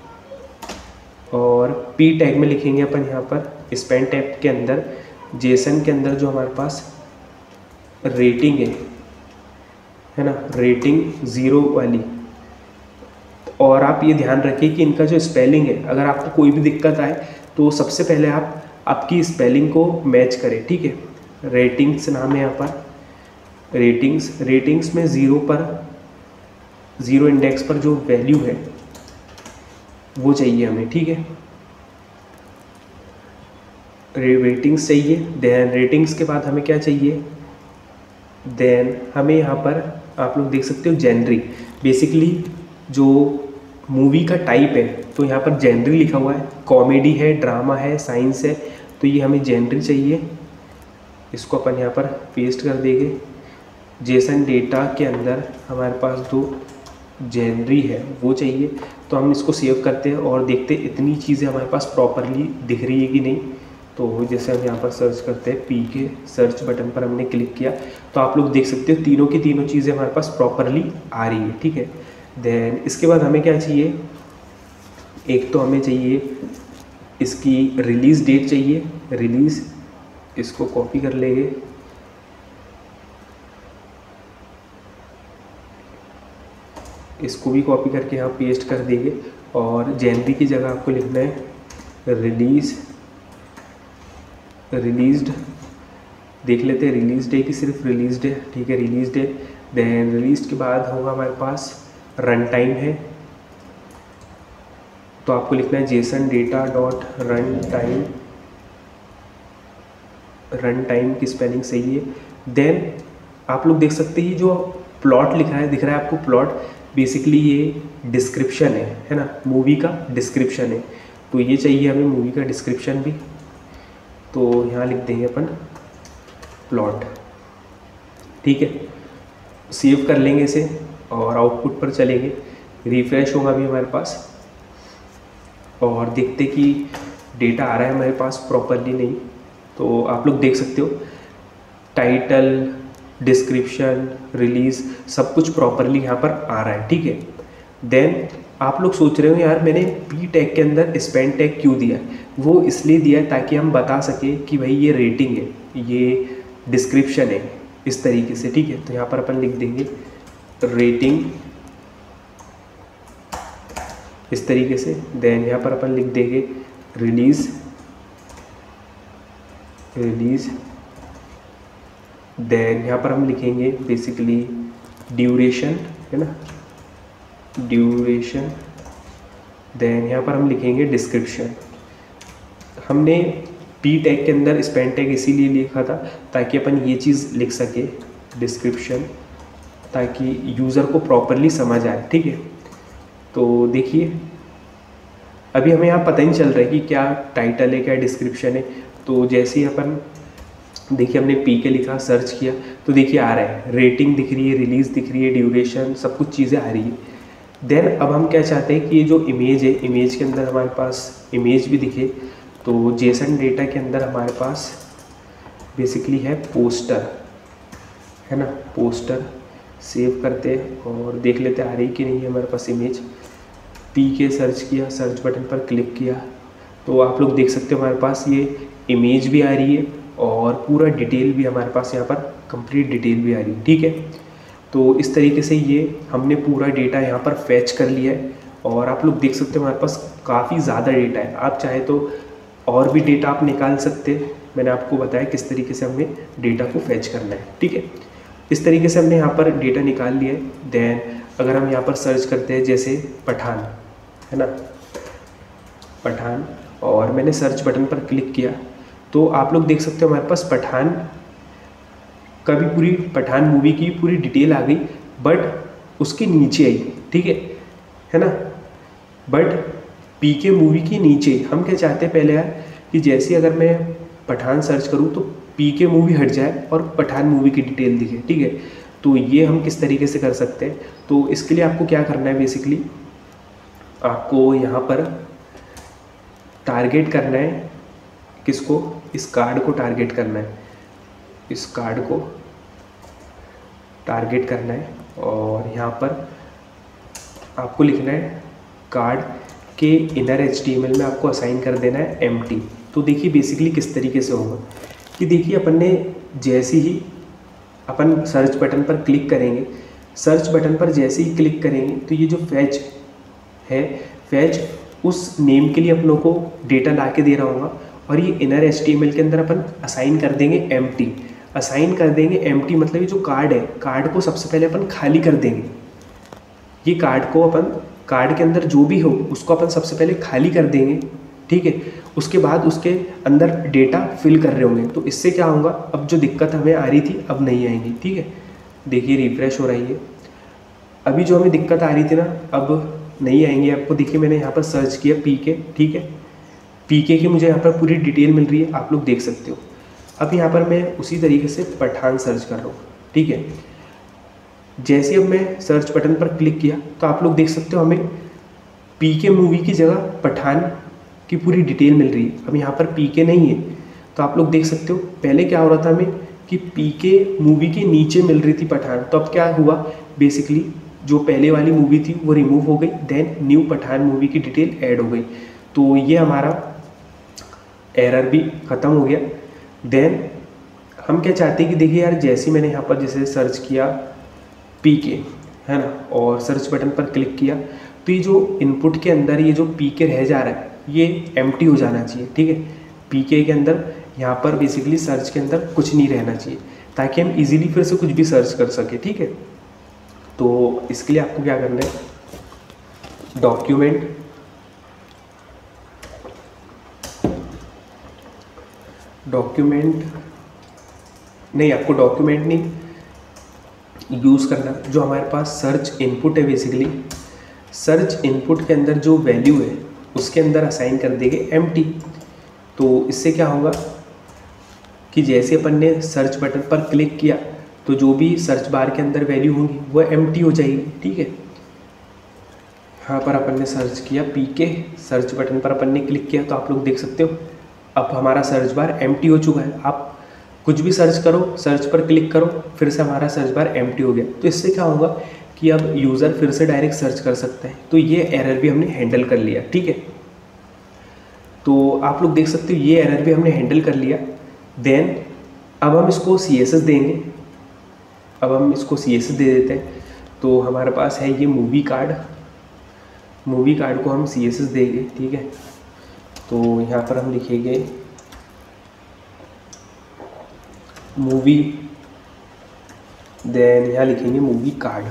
और पी टैग में लिखेंगे अपन यहाँ पर स्पेन टैग के अंदर जेसन के अंदर जो हमारे पास रेटिंग है, है ना, रेटिंग ज़ीरो वाली। और आप ये ध्यान रखिए कि इनका जो स्पेलिंग है, अगर आपको कोई भी दिक्कत आए तो सबसे पहले आप आपकी स्पेलिंग को मैच करें। ठीक है, रेटिंग्स नाम है यहाँ पर रेटिंग्स। रेटिंग्स में ज़ीरो पर ज़ीरो इंडेक्स पर जो वैल्यू है वो चाहिए हमें। ठीक है, रेटिंग्स चाहिए। देन रेटिंग्स के बाद हमें क्या चाहिए, देन हमें यहाँ पर आप लोग देख सकते हो जेनरी। बेसिकली जो मूवी का टाइप है तो यहाँ पर जेनरी लिखा हुआ है, कॉमेडी है, ड्रामा है, साइंस है, तो ये हमें जेनरी चाहिए। इसको अपन यहाँ पर पेस्ट कर देंगे। जेसन डेटा के अंदर हमारे पास दो जेनरी है वो चाहिए। तो हम इसको सेव करते हैं और देखते हैं इतनी चीज़ें हमारे पास प्रॉपरली दिख रही है कि नहीं। तो जैसे हम यहाँ पर सर्च करते हैं पी के, सर्च बटन पर हमने क्लिक किया तो आप लोग देख सकते हो तीनों की तीनों चीज़ें हमारे पास प्रॉपरली आ रही है। ठीक है, देन इसके बाद हमें क्या चाहिए, एक तो हमें चाहिए इसकी रिलीज़ डेट चाहिए, रिलीज़, इसको कॉपी कर लेंगे। इसको भी कॉपी करके यहाँ पेस्ट कर देंगे और जनवरी की जगह आपको लिखना है रिलीज़ रिलीज्ड देख लेते हैं रिलीज डे की सिर्फ रिलीज डे, ठीक है रिलीज डे। देन रिलीज के बाद होगा हमारे पास रन टाइम है, तो आपको लिखना है JSON data dot run time, run time की स्पेलिंग सही है। देन आप लोग देख सकते हैं जो प्लॉट लिखा है दिख रहा है आपको, प्लॉट बेसिकली ये डिस्क्रिप्शन है है ना, मूवी का डिस्क्रिप्शन है। तो ये चाहिए हमें मूवी का डिस्क्रिप्शन भी, तो यहाँ लिख देंगे अपन प्लॉट, ठीक है। सेव कर लेंगे इसे और आउटपुट पर चलेंगे, रिफ्रेश होगा भी हमारे पास और देखते कि डेटा आ रहा है हमारे पास प्रॉपरली नहीं। तो आप लोग देख सकते हो टाइटल, डिस्क्रिप्शन, रिलीज़ सब कुछ प्रॉपरली यहाँ पर आ रहा है, ठीक है। देन आप लोग सोच रहे हो यार मैंने पी टैग के अंदर स्पेंड टैग क्यों दिया, वो इसलिए दिया है ताकि हम बता सकें कि भाई ये रेटिंग है, ये डिस्क्रिप्शन है, इस तरीके से, ठीक है। तो यहाँ पर अपन लिख देंगे रेटिंग इस तरीके से। देन यहाँ पर अपन लिख देंगे रिलीज़ रिलीज़ देन यहाँ पर हम लिखेंगे बेसिकली ड्यूरेशन, है ना, ड्यूरेशन। देन यहाँ पर हम लिखेंगे डिस्क्रिप्शन। हमने पी टैग के अंदर स्पेंड टैग इसीलिए लिखा था ताकि अपन ये चीज़ लिख सके डिस्क्रिप्शन, ताकि यूज़र को प्रॉपरली समझ आए, ठीक है। तो देखिए अभी हमें यहाँ पता ही नहीं चल रहा है कि क्या टाइटल है क्या डिस्क्रिप्शन है। तो जैसे ही अपन देखिए हमने पी के लिखा, सर्च किया, तो देखिए आ रहा है, रेटिंग दिख रही है, रिलीज़ दिख रही है, ड्यूरेशन, सब कुछ चीज़ें आ रही है। देन अब हम क्या चाहते हैं कि ये जो इमेज है, इमेज के अंदर हमारे पास इमेज भी दिखे। तो जेसन डेटा के अंदर हमारे पास बेसिकली है पोस्टर, है ना, पोस्टर। सेव करते हैं और देख लेते आ रही कि नहीं है हमारे पास इमेज। पी के सर्च किया, सर्च बटन पर क्लिक किया, तो आप लोग देख सकते हो हमारे पास ये इमेज भी आ रही है और पूरा डिटेल भी हमारे पास यहाँ पर कंप्लीट डिटेल भी आ रही है, ठीक है। तो इस तरीके से ये हमने पूरा डेटा यहाँ पर फैच कर लिया है और आप लोग देख सकते हो हमारे पास काफ़ी ज़्यादा डेटा है। आप चाहे तो और भी डेटा आप निकाल सकते हैं, मैंने आपको बताया किस तरीके से हमें डेटा को फैच करना है, ठीक है। इस तरीके से हमने यहाँ पर डेटा निकाल लिया है। देन अगर हम यहाँ पर सर्च करते हैं जैसे पठान, है ना, पठान, और मैंने सर्च बटन पर क्लिक किया, तो आप लोग देख सकते हो हमारे पास पठान का भी पूरी पठान मूवी की पूरी डिटेल आ गई, बट उसके नीचे आई, ठीक है है ना। बट पी के मूवी के नीचे हम क्या चाहते हैं पहले यार कि जैसे अगर मैं पठान सर्च करूँ तो पी के मूवी हट जाए और पठान मूवी की डिटेल दिखे, ठीक है। तो ये हम किस तरीके से कर सकते हैं, तो इसके लिए आपको क्या करना है, बेसिकली आपको यहाँ पर टारगेट करना है, किसको, इस कार्ड को टारगेट करना है, इस कार्ड को टारगेट करना है और यहाँ पर आपको लिखना है कार्ड के inner H T M L में आपको असाइन कर देना है एम्प्टी। तो देखिए बेसिकली किस तरीके से होगा कि देखिए अपन ने जैसे ही अपन सर्च बटन पर क्लिक करेंगे, सर्च बटन पर जैसे ही क्लिक करेंगे तो ये जो फैच है, फैच उस नेम के लिए अपनों को डेटा ला के दे रहा होगा और ये inner H T M L के अंदर अपन असाइन कर देंगे एम्प्टी। असाइन कर देंगे एम्प्टी मतलब ये जो कार्ड है, कार्ड को सबसे पहले अपन खाली कर देंगे। ये कार्ड को अपन, कार्ड के अंदर जो भी हो उसको अपन सबसे पहले खाली कर देंगे, ठीक है। उसके बाद उसके अंदर डेटा फिल कर रहे होंगे, तो इससे क्या होगा, अब जो दिक्कत हमें आ रही थी अब नहीं आएंगी, ठीक है। देखिए रिफ्रेश हो रही है, अभी जो हमें दिक्कत आ रही थी ना अब नहीं आएंगे आपको। देखिए मैंने यहाँ पर सर्च किया पी के, ठीक है, पी के की मुझे यहाँ पर पूरी डिटेल मिल रही है, आप लोग देख सकते हो। अब यहाँ पर मैं उसी तरीके से पठान सर्च कर रहा हूँ, ठीक है। जैसे अब मैं सर्च बटन पर क्लिक किया तो आप लोग देख सकते हो हमें पी के मूवी की जगह पठान की पूरी डिटेल मिल रही है। अब यहाँ पर पी के नहीं है, तो आप लोग देख सकते हो पहले क्या हो रहा था हमें कि पी के मूवी के नीचे मिल रही थी पठान, तो अब क्या हुआ, बेसिकली जो पहले वाली मूवी थी वो रिमूव हो गई, देन न्यू पठान मूवी की डिटेल ऐड हो गई। तो ये हमारा एरर भी ख़त्म हो गया। देन हम क्या चाहते हैं कि देखिए यार जैसे मैंने यहाँ पर जैसे सर्च किया पी के, है ना, और सर्च बटन पर क्लिक किया तो ये जो इनपुट के अंदर ये जो पी के रह जा रहा है ये एम्प्टी हो जाना चाहिए, ठीक है। पी के के अंदर यहाँ पर बेसिकली सर्च के अंदर कुछ नहीं रहना चाहिए ताकि हम इजीली फिर से कुछ भी सर्च कर सके, ठीक है। तो इसके लिए आपको क्या करना है, डॉक्यूमेंट डॉक्यूमेंट नहीं आपको डॉक्यूमेंट नहीं यूज़ करना, जो हमारे पास सर्च इनपुट है बेसिकली सर्च इनपुट के अंदर जो वैल्यू है उसके अंदर असाइन कर देंगे एम्प्टी। तो इससे क्या होगा कि जैसे अपन ने सर्च बटन पर क्लिक किया तो जो भी सर्च बार के अंदर वैल्यू होंगी वो एम्प्टी हो जाएगी, ठीक है। यहाँ पर अपन ने सर्च किया पी के, सर्च बटन पर अपन ने क्लिक किया तो आप लोग देख सकते हो अब हमारा सर्च बार एम्प्टी हो चुका है। आप कुछ भी सर्च करो, सर्च पर क्लिक करो, फिर से हमारा सर्च बार एम्प्टी हो गया। तो इससे क्या होगा कि अब यूज़र फिर से डायरेक्ट सर्च कर सकता है। तो ये एरर भी हमने हैंडल कर लिया, ठीक है। तो आप लोग देख सकते हो ये एरर भी हमने हैंडल कर लिया। देन अब हम इसको सी एस एस देंगे, अब हम इसको सी एस एस दे देते हैं। तो हमारे पास है ये मूवी कार्ड, मूवी कार्ड को हम सी एस एस देंगे, ठीक है। तो यहाँ पर हम लिखेंगे मूवी, देन यहाँ लिखेंगे मूवी कार्ड।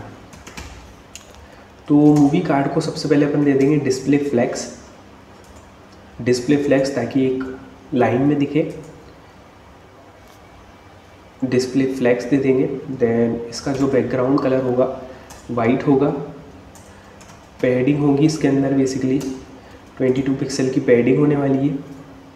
तो मूवी कार्ड को सबसे पहले अपन दे देंगे डिस्प्ले फ्लैक्स, डिस्प्ले फ्लैक्स ताकि एक लाइन में दिखे, डिस्प्ले फ्लैक्स दे देंगे। देन इसका जो बैकग्राउंड कलर होगा वाइट होगा, पैडिंग होगी इसके अंदर बेसिकली बाईस पिक्सल की पैडिंग होने वाली है,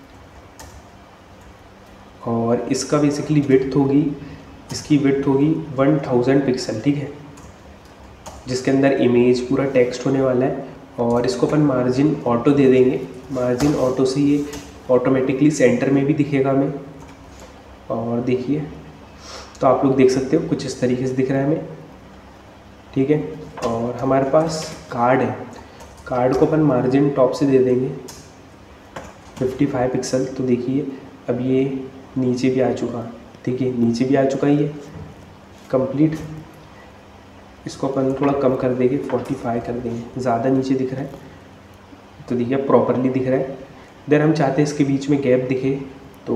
और इसका बेसिकली विड्थ होगी, इसकी विड्थ होगी हज़ार पिक्सल, ठीक है, जिसके अंदर इमेज पूरा टेक्स्ट होने वाला है। और इसको अपन मार्जिन ऑटो दे देंगे, मार्जिन ऑटो से ये ऑटोमेटिकली सेंटर में भी दिखेगा हमें। और देखिए तो आप लोग देख सकते हो कुछ इस तरीके से दिख रहा है हमें, ठीक है। और हमारे पास कार्ड है, कार्ड को अपन मार्जिन टॉप से दे देंगे पचपन पिक्सल। तो देखिए अब ये नीचे भी आ चुका, देखिए नीचे भी आ चुका है ये कंप्लीट। इसको अपन थोड़ा कम कर देंगे, पैंतालीस कर देंगे, ज़्यादा नीचे दिख रहा है तो देखिए प्रॉपरली दिख रहा है। देन हम चाहते हैं इसके बीच में गैप दिखे, तो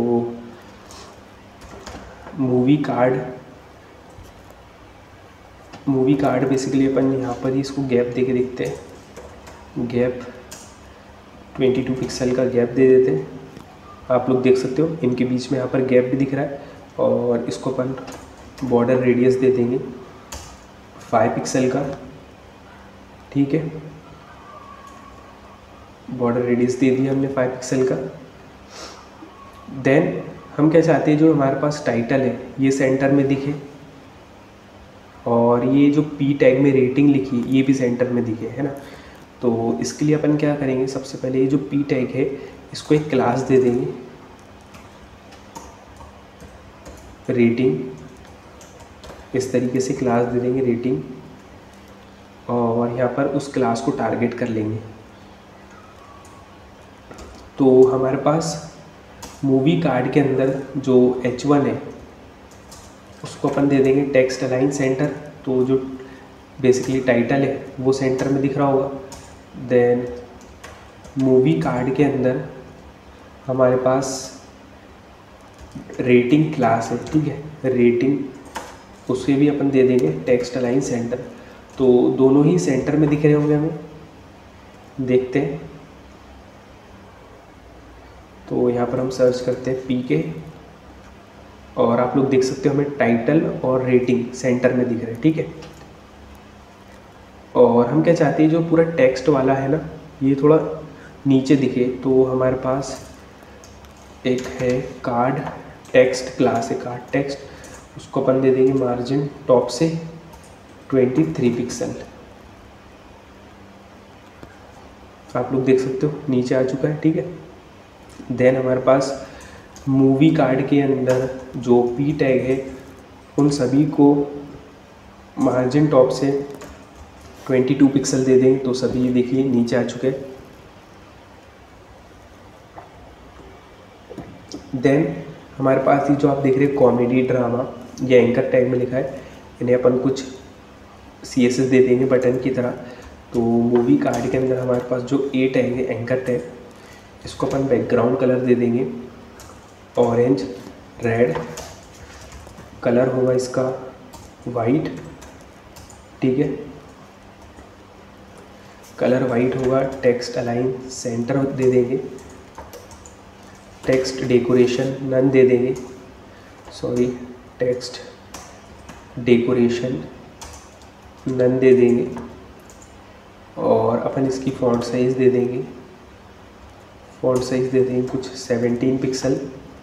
movie card movie card basically अपन यहाँ पर ही इसको गैप दे के देखते हैं, गैप बाईस पिक्सल का गैप दे देते हैं। आप लोग देख सकते हो इनके बीच में यहाँ पर गैप भी दिख रहा है। और इसको अपन बॉर्डर रेडियस दे देंगे फाइव पिक्सल का, ठीक है। बॉर्डर रेडियस दे दिया हमने फाइव पिक्सल का। देन हम क्या चाहते हैं, जो हमारे पास टाइटल है ये सेंटर में दिखे, और ये जो पी टैग में रेटिंग लिखी ये भी सेंटर में दिखे, है ना। तो इसके लिए अपन क्या करेंगे, सबसे पहले ये जो पी टैग है इसको एक क्लास दे देंगे रेटिंग, इस तरीके से क्लास दे देंगे रेटिंग, और यहाँ पर उस क्लास को टारगेट कर लेंगे। तो हमारे पास मूवी कार्ड के अंदर जो एच वन है उसको अपन दे देंगे टेक्स्ट अलाइन सेंटर। तो जो बेसिकली टाइटल है वो सेंटर में दिख रहा होगा। देन मूवी कार्ड के अंदर हमारे पास रेटिंग क्लास है, ठीक है, रेटिंग, उसे भी अपन दे देंगे टेक्स्ट अलाइन सेंटर। तो दोनों ही सेंटर में दिख रहे होंगे हमें, देखते हैं। तो यहाँ पर हम सर्च करते हैं पी के, और आप लोग देख सकते हो हमें टाइटल और रेटिंग सेंटर में दिख रहे हैं, ठीक है। और हम क्या चाहते हैं, जो पूरा टेक्स्ट वाला है ना ये थोड़ा नीचे दिखे। तो हमारे पास एक है कार्ड टेक्स्ट क्लास है, कार्ड टेक्स्ट, उसको अपन दे देंगे मार्जिन टॉप से तेईस पिक्सल। आप लोग देख सकते हो नीचे आ चुका है, ठीक है। देन हमारे पास मूवी कार्ड के अंदर जो पी टैग है उन सभी को मार्जिन टॉप से बाईस पिक्सल दे देंगे। तो सभी देखिए नीचे आ चुके हैं। देन हमारे पास ये जो आप देख रहे हैं कॉमेडी ड्रामा, ये एंकर टैग में लिखा है, इन्हें अपन कुछ सी एस एस दे देंगे बटन की तरह। तो मूवी कार्ड के अंदर हमारे पास जो एट है ये एंकर टैग, इसको अपन बैकग्राउंड कलर दे देंगे ऑरेंज रेड, कलर होगा इसका वाइट, ठीक है, कलर वाइट होगा। टेक्स्ट अलाइन सेंटर दे देंगे, टेक्स्ट डेकोरेशन नन दे देंगे, सॉरी टेक्स्ट डेकोरेशन नन दे देंगे। और अपन इसकी फ़ॉन्ट साइज़ दे देंगे, फ़ॉन्ट साइज़ दे देंगे कुछ सेवनटीन पिक्सल,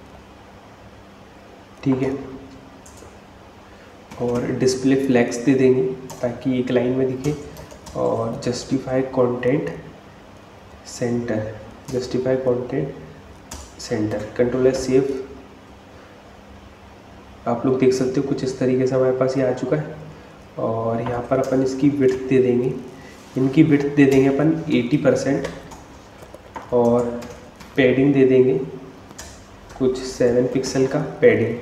ठीक है। और डिस्प्ले फ्लैक्स दे देंगे ताकि एक लाइन में दिखे। और justify content centre, justify content centre, control S save. आप लोग देख सकते हो कुछ इस तरीके से हमारे पास ये आ चुका है। और यहाँ पर अपन इसकी विड्थ दे देंगे, इनकी विड्थ दे देंगे अपन अस्सी परसेंट। और पैडिंग दे देंगे कुछ सेवन पिक्सल का पैडिंग,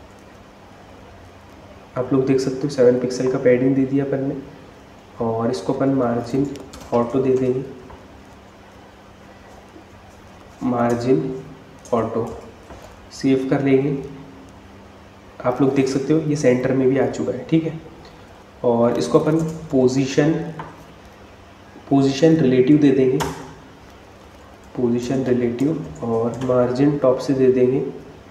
आप लोग देख सकते हो सेवन पिक्सल का पैडिंग दे दिया अपन ने। और इसको अपन मार्जिन ऑटो दे देंगे, मार्जिन ऑटो सेव कर लेंगे। आप लोग देख सकते हो ये सेंटर में भी आ चुका है, ठीक है। और इसको अपन पोजीशन पोजीशन रिलेटिव दे देंगे, पोजीशन रिलेटिव। और मार्जिन टॉप से दे देंगे,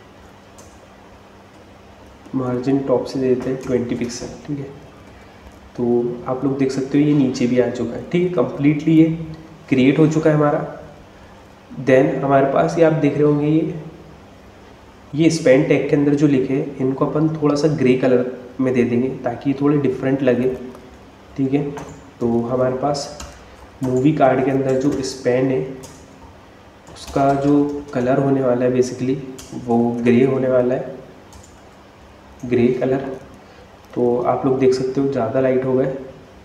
मार्जिन टॉप से दे देते हैं ट्वेंटी पिक्सल, ठीक है। तो आप लोग देख सकते हो ये नीचे भी आ चुका है, ठीक है। कम्प्लीटली ये क्रिएट हो चुका है हमारा। देन हमारे पास ये आप देख रहे होंगे ये ये स्पेन टैग के अंदर जो लिखे हैं इनको अपन थोड़ा सा ग्रे कलर में दे देंगे ताकि ये थोड़े डिफरेंट लगे, ठीक है। तो हमारे पास मूवी कार्ड के अंदर जो स्पेन है उसका जो कलर होने वाला है बेसिकली वो ग्रे होने वाला है, ग्रे कलर। तो आप लोग देख सकते हो ज़्यादा लाइट हो गए,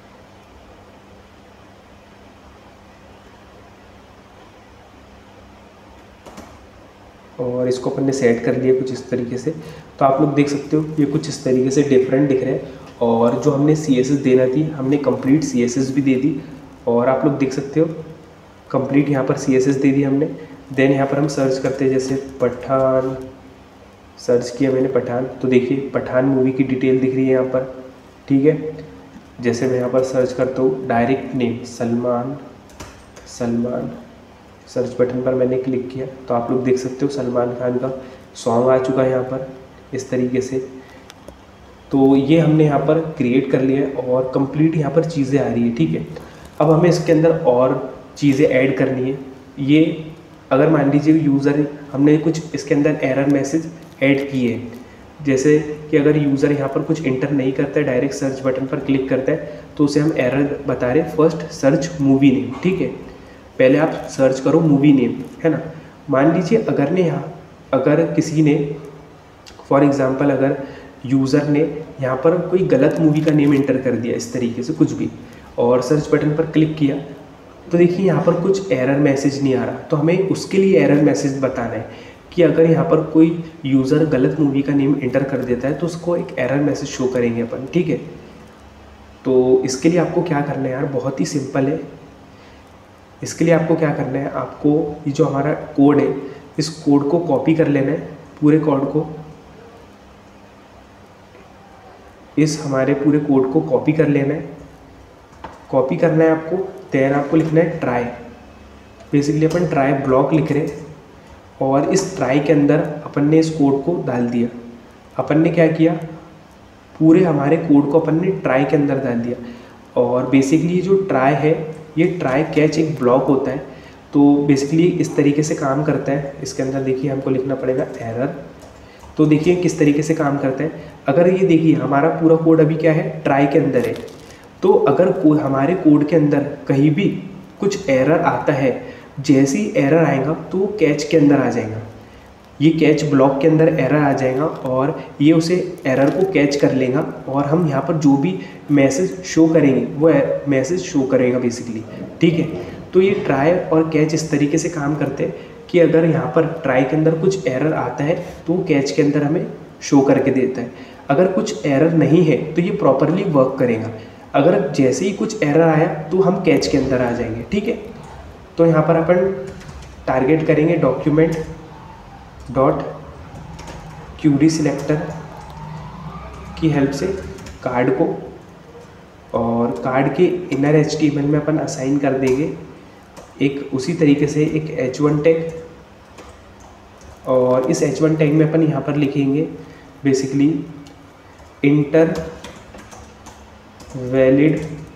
और इसको अपन ने सेट कर लिया कुछ इस तरीके से। तो आप लोग देख सकते हो ये कुछ इस तरीके से डिफरेंट दिख रहे हैं। और जो हमने सी एस एस देना थी हमने कंप्लीट सी एस एस भी दे दी। और आप लोग देख सकते हो कंप्लीट यहाँ पर सी एस एस दे दी हमने। देन यहाँ पर हम सर्च करते हैं, जैसे पठान सर्च किया मैंने पठान, तो देखिए पठान मूवी की डिटेल दिख रही है यहाँ पर, ठीक है। जैसे मैं यहाँ पर सर्च करता हूँ direct name Salman, Salman search button पर मैंने क्लिक किया तो आप लोग देख सकते हो सलमान खान का सॉन्ग आ चुका है यहाँ पर इस तरीके से। तो ये हमने यहाँ पर क्रिएट कर लिया है और कंप्लीट यहाँ पर चीज़ें आ रही है, ठीक है। अब हमें इसके अंदर और चीज़ें ऐड करनी है। ये अगर मान लीजिए यूज़र हमने कुछ इसके अंदर एरर मैसेज ऐड किए हैं, जैसे कि अगर यूज़र यहाँ पर कुछ इंटर नहीं करता है, डायरेक्ट सर्च बटन पर क्लिक करता है, तो उसे हम एरर बता रहे फर्स्ट सर्च मूवी नेम, ठीक है। पहले आप सर्च करो मूवी नेम, है ना। मान लीजिए अगर ने यहाँ अगर किसी ने फॉर एग्ज़ाम्पल अगर यूज़र ने यहाँ पर कोई गलत मूवी का नेम इंटर कर दिया इस तरीके से कुछ भी, और सर्च बटन पर क्लिक किया, तो देखिए यहाँ पर कुछ एरर मैसेज नहीं आ रहा। तो हमें उसके लिए एरर मैसेज बताना है कि अगर यहाँ पर कोई यूज़र गलत मूवी का नेम इंटर कर देता है तो उसको एक एरर मैसेज शो करेंगे अपन, ठीक है। तो इसके लिए आपको क्या करना है यार, बहुत ही सिंपल है। इसके लिए आपको क्या करना है, आपको ये जो हमारा कोड है इस कोड को कॉपी कर लेना है, पूरे कोड को, इस हमारे पूरे कोड को कॉपी कर लेना है। कॉपी करना है आपको, देन आपको लिखना है ट्राई। बेसिकली अपन ट्राई ब्लॉक लिख रहे हैं और इस ट्राई के अंदर अपन ने इस कोड को डाल दिया। अपन ने क्या किया, पूरे हमारे कोड को अपन ने ट्राई के अंदर डाल दिया। और बेसिकली ये जो ट्राई है ये ट्राई कैच एक ब्लॉक होता है, तो बेसिकली इस तरीके से काम करता है। इसके अंदर देखिए हमको लिखना पड़ेगा एरर। तो देखिए किस तरीके से काम करता है। अगर ये देखिए हमारा पूरा कोड अभी क्या है, ट्राई के अंदर है, तो अगर कोड हमारे कोड के अंदर कहीं भी कुछ एरर आता है, जैसे ही एरर आएगा तो वो कैच के अंदर आ जाएगा, ये कैच ब्लॉक के अंदर एरर आ जाएगा और ये उसे एरर को कैच कर लेगा और हम यहाँ पर जो भी मैसेज शो करेंगे वो मैसेज शो करेगा बेसिकली, ठीक है। तो ये ट्राई और कैच इस तरीके से काम करते हैं कि अगर यहाँ पर ट्राई के अंदर कुछ एरर आता है तो वो कैच के अंदर हमें शो करके देता है। अगर कुछ एरर नहीं है तो ये प्रॉपरली वर्क करेगा। अगर जैसे ही कुछ एरर आया तो हम कैच के अंदर आ जाएंगे, ठीक है। तो यहाँ पर अपन टारगेट करेंगे डॉक्यूमेंट डॉट क्यूरी सिलेक्टर की हेल्प से कार्ड को, और कार्ड के inner H T M L में अपन असाइन कर देंगे एक उसी तरीके से एक एच वन टैग, और इस एच वन टैग में अपन यहाँ पर लिखेंगे basically enter valid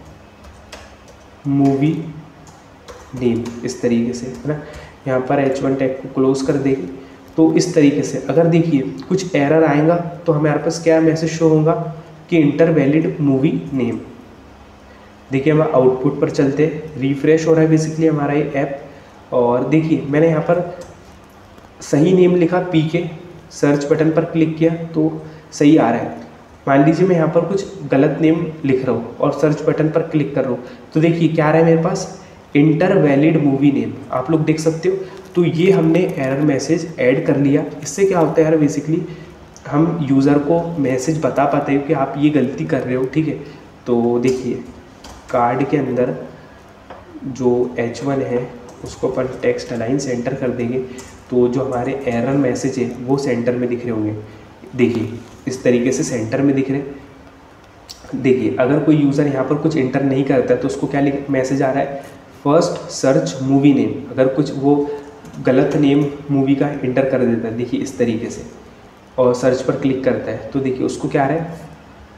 movie name, इस तरीके से, है ना। यहाँ पर एच वन टैग को क्लोज कर देंगे। तो इस तरीके से अगर देखिए कुछ एरर आएगा तो हमारे पास क्या मैसेज शो होगा कि इंटर वैलिड मूवी नेम। देखिए हम आउटपुट पर चलते, रिफ्रेश हो रहा है बेसिकली हमारा ये ऐप, और देखिए मैंने यहाँ पर सही नेम लिखा पी के, सर्च बटन पर क्लिक किया तो सही आ रहा है। मान लीजिए मैं यहाँ पर कुछ गलत नेम लिख रहा हूँ और सर्च बटन पर क्लिक कर रहा हूँ तो देखिए क्या आ रहा है मेरे पास, इंटर वैलिड मूवी नेम, आप लोग देख सकते हो। तो ये हमने एरर मैसेज ऐड कर लिया। इससे क्या होता है यार, बेसिकली हम यूज़र को मैसेज बता पाते हैं कि आप ये गलती कर रहे हो, ठीक है। तो देखिए कार्ड के अंदर जो एच वन है उसको अपन टेक्स्ट अलाइन सेंटर कर देंगे, तो जो हमारे एरर मैसेज है वो सेंटर में दिख रहे होंगे। देखिए इस तरीके से सेंटर में दिख रहे। देखिए अगर कोई यूज़र यहाँ पर कुछ इंटर नहीं करता है तो उसको क्या मैसेज आ रहा है, फर्स्ट सर्च मूवी नेम। अगर कुछ वो गलत नेम मूवी का इंटर कर देता है, देखिए इस तरीके से, और सर्च पर क्लिक करता है तो देखिए उसको क्या आ रहा है,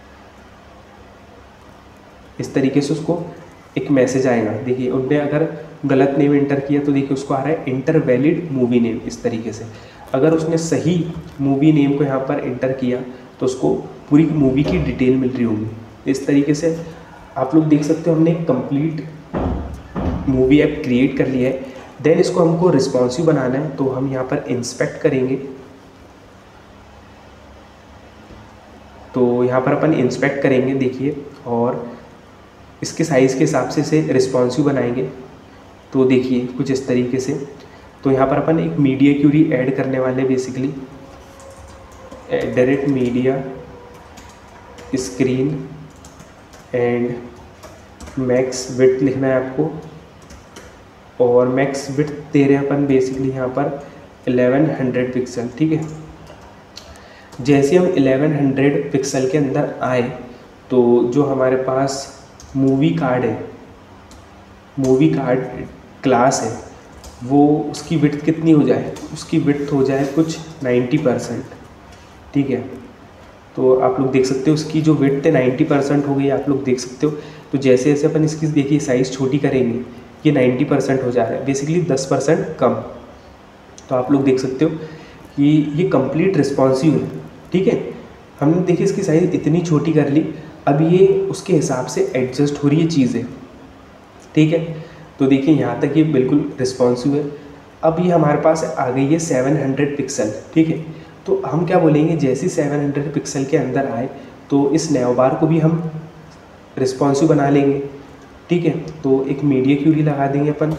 इस तरीके से उसको एक मैसेज आएगा। देखिए उनने अगर गलत नेम इंटर किया तो देखिए उसको आ रहा है इंटर वैलिड मूवी नेम, इस तरीके से। अगर उसने सही मूवी नेम को यहाँ पर इंटर किया तो उसको पूरी मूवी की डिटेल मिल रही होगी। इस तरीके से आप लोग देख सकते हो हमने एक कंप्लीट मूवी ऐप क्रिएट कर लिया है। देन इसको हमको रिस्पॉन्सिव बनाना है, तो हम यहाँ पर इंस्पेक्ट करेंगे। तो यहाँ पर अपन इंस्पेक्ट करेंगे देखिए, और इसके साइज़ के हिसाब से इसे रिस्पॉन्सिव बनाएंगे। तो देखिए कुछ इस तरीके से। तो यहाँ पर अपन एक मीडिया क्यूरी ऐड करने वाले, basically direct media screen and max width लिखना है आपको, और मैक्स विड्थ दे रहे हैं अपन बेसिकली यहाँ पर इलेवन हंड्रेड पिक्सल, ठीक है। जैसे हम इलेवन हंड्रेड पिक्सल के अंदर आए तो जो हमारे पास मूवी कार्ड है, मूवी कार्ड क्लास है, वो उसकी विड्थ कितनी हो जाए, उसकी विड्थ हो जाए कुछ नाइन्टी परसेंट, ठीक है। तो आप लोग देख सकते हो उसकी जो विड्थ है नाइन्टी परसेंट हो गई, आप लोग देख सकते हो। तो जैसे जैसे अपन इसकी देखिए साइज़ छोटी करेंगे ये नाइन्टी परसेंट हो जा रहा है, बेसिकली दस परसेंट कम। तो आप लोग देख सकते हो कि ये कंप्लीट रिस्पॉन्सिव है, ठीक है। हमने देखिए इसकी साइज़ इतनी छोटी कर ली, अब ये उसके हिसाब से एडजस्ट हो रही है चीज़ें, ठीक है। तो देखिए यहाँ तक ये बिल्कुल रिस्पॉन्सिव है। अब ये हमारे पास आ गई है सेवन हंड्रेड पिक्सल, ठीक है। तो हम क्या बोलेंगे, जैसे सेवन हंड्रेड पिक्सल के अंदर आए तो इस नैव बार को भी हम रिस्पॉन्सिव बना लेंगे, ठीक है। तो एक मीडिया क्यूरी लगा देंगे अपन,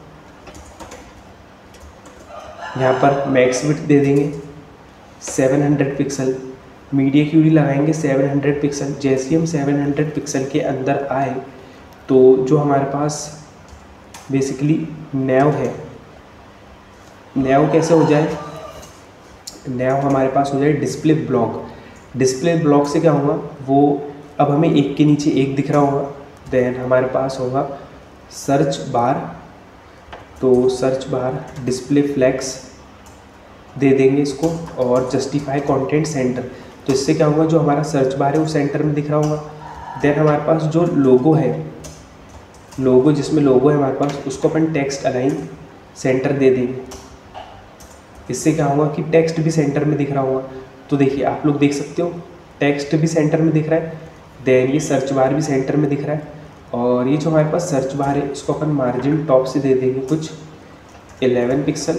यहाँ पर मैक्स विड्थ दे देंगे seven hundred pixel, media query लगाएंगे सेवन हंड्रेड पिक्सल। जैसे ही हम सेवन हंड्रेड पिक्सल के अंदर आए तो जो हमारे पास बेसिकली नैव है, नैव कैसे हो जाए, नैव हमारे पास हो जाए डिस्प्ले ब्लॉक। डिस्प्ले ब्लॉक से क्या होगा, वो अब हमें एक के नीचे एक दिख रहा होगा। देन हमारे पास होगा सर्च बार, तो सर्च बार डिस्प्ले फ्लैक्स दे देंगे इसको, और जस्टिफाई कंटेंट सेंटर। तो इससे क्या होगा, जो हमारा सर्च बार है वो सेंटर में दिख रहा होगा। देन हमारे पास जो लोगो है, लोगो जिसमें लोगो है हमारे पास, उसको अपन टेक्स्ट अलाइन सेंटर दे देंगे। इससे क्या होगा कि टेक्स्ट भी सेंटर में दिख रहा होगा। तो देखिए आप लोग देख सकते हो टेक्स्ट भी सेंटर में दिख रहा है, देन ये सर्च बार भी सेंटर में दिख रहा है। और ये जो हमारे पास सर्च बार है इसको अपन मार्जिन टॉप से दे देंगे कुछ इलेवन पिक्सल।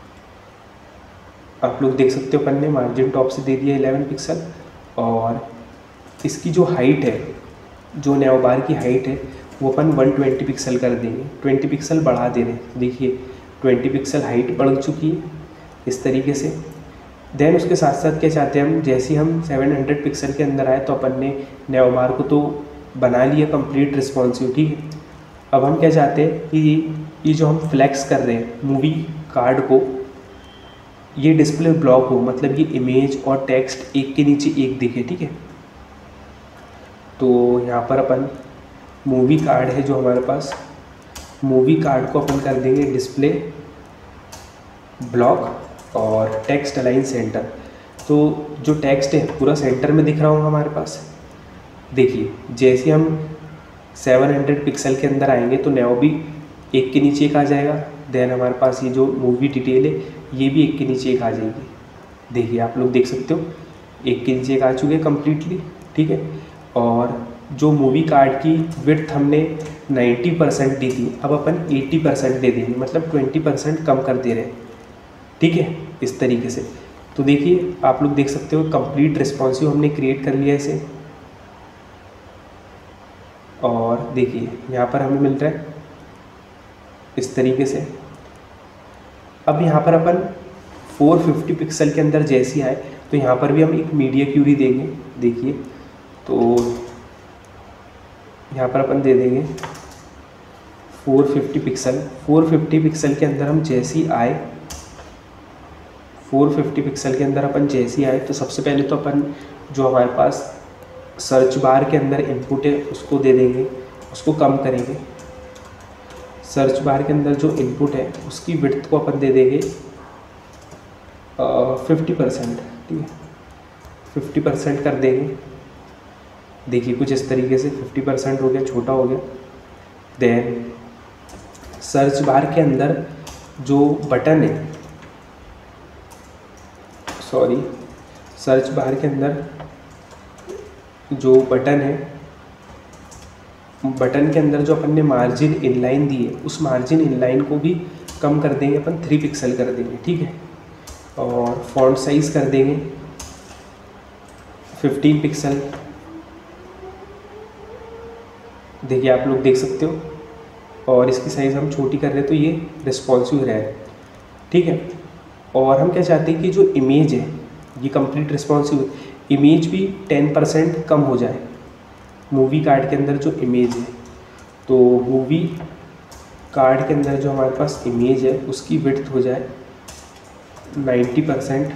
आप लोग देख सकते हो अपन ने मार्जिन टॉप से दे दिया इलेवन पिक्सल। और इसकी जो हाइट है, जो नैव बार की हाइट है, वो अपन वन ट्वेंटी पिक्सल कर देंगे, ट्वेंटी पिक्सल बढ़ा दे रहे हैं। देखिए ट्वेंटी पिक्सल हाइट बढ़ चुकी है इस तरीके से। देन उसके साथ साथ क्या चाहते हैं हम, जैसे हम सेवन हंड्रेड पिक्सल के अंदर आए तो अपन ने नैव बार को तो बना लिया कंप्लीट रिस्पॉन्सिव, ठीक है। अब हम क्या चाहते हैं कि ये जो हम फ्लैक्स कर रहे हैं मूवी कार्ड को, ये डिस्प्ले ब्लॉक हो, मतलब ये इमेज और टेक्स्ट एक के नीचे एक दिखे, ठीक है। तो यहाँ पर अपन मूवी कार्ड है जो हमारे पास, मूवी कार्ड को अपन कर देंगे डिस्प्ले ब्लॉक और टेक्स्ट अलाइन सेंटर। तो जो टेक्स्ट है पूरा सेंटर में दिख रहा होगा हमारे पास। देखिए जैसे हम सेवन हंड्रेड पिक्सल के अंदर आएंगे तो नैव भी एक के नीचे एक आ जाएगा, देन हमारे पास ये जो मूवी डिटेल है ये भी एक के नीचे एक आ जाएगी। देखिए आप लोग देख सकते हो एक के नीचे एक आ चुके हैं कम्प्लीटली, ठीक है। और जो मूवी कार्ड की विड्थ हमने नाइन्टी परसेंट दी थी, अब अपन एटी परसेंट दे देंगे, मतलब ट्वेंटी परसेंट कम कर दे रहे हैं, ठीक है, इस तरीके से। तो देखिए आप लोग देख सकते हो कंप्लीट रिस्पॉन्सिव हमने क्रिएट कर लिया इसे। और देखिए यहाँ पर हमें मिल रहा है इस तरीके से। अब यहाँ पर अपन फोर फिफ्टी पिक्सल के अंदर जैसे आए तो यहाँ पर भी हम एक मीडिया क्यूरी देंगे। देखिए तो यहाँ पर अपन दे देंगे four fifty pixel. Four fifty pixel के अंदर हम जैसे ही आए फोर फिफ्टी पिक्सल के अंदर अपन जैसे ही आए तो सबसे पहले तो अपन जो हमारे पास सर्च बार के अंदर इनपुट है उसको दे देंगे, उसको कम करेंगे। सर्च बार के अंदर जो इनपुट है उसकी विड्थ को अपन दे देंगे फिफ्टी परसेंट, ठीक है, फिफ्टी परसेंट कर देंगे। देखिए कुछ इस तरीके से फिफ्टी परसेंट हो गया, छोटा हो गया। देन सर्च बार के अंदर जो बटन है, सॉरी सर्च बार के अंदर जो बटन है, बटन के अंदर जो अपन ने मार्जिन इनलाइन दी है उस मार्जिन इनलाइन को भी कम कर देंगे, अपन थ्री पिक्सल कर देंगे, ठीक है। और फॉन्ट साइज़ कर देंगे फिफ्टीन पिक्सल। देखिए आप लोग देख सकते हो। और इसकी साइज़ हम छोटी कर रहे हैं तो ये रिस्पॉन्सिव रहे, ठीक है। और हम क्या चाहते हैं कि जो इमेज है ये कंप्लीट रिस्पॉन्सिव, इमेज भी टेन परसेंट कम हो जाए मूवी कार्ड के अंदर जो इमेज है। तो मूवी कार्ड के अंदर जो हमारे पास इमेज है उसकी विड्थ हो जाए नाइन्टी परसेंट।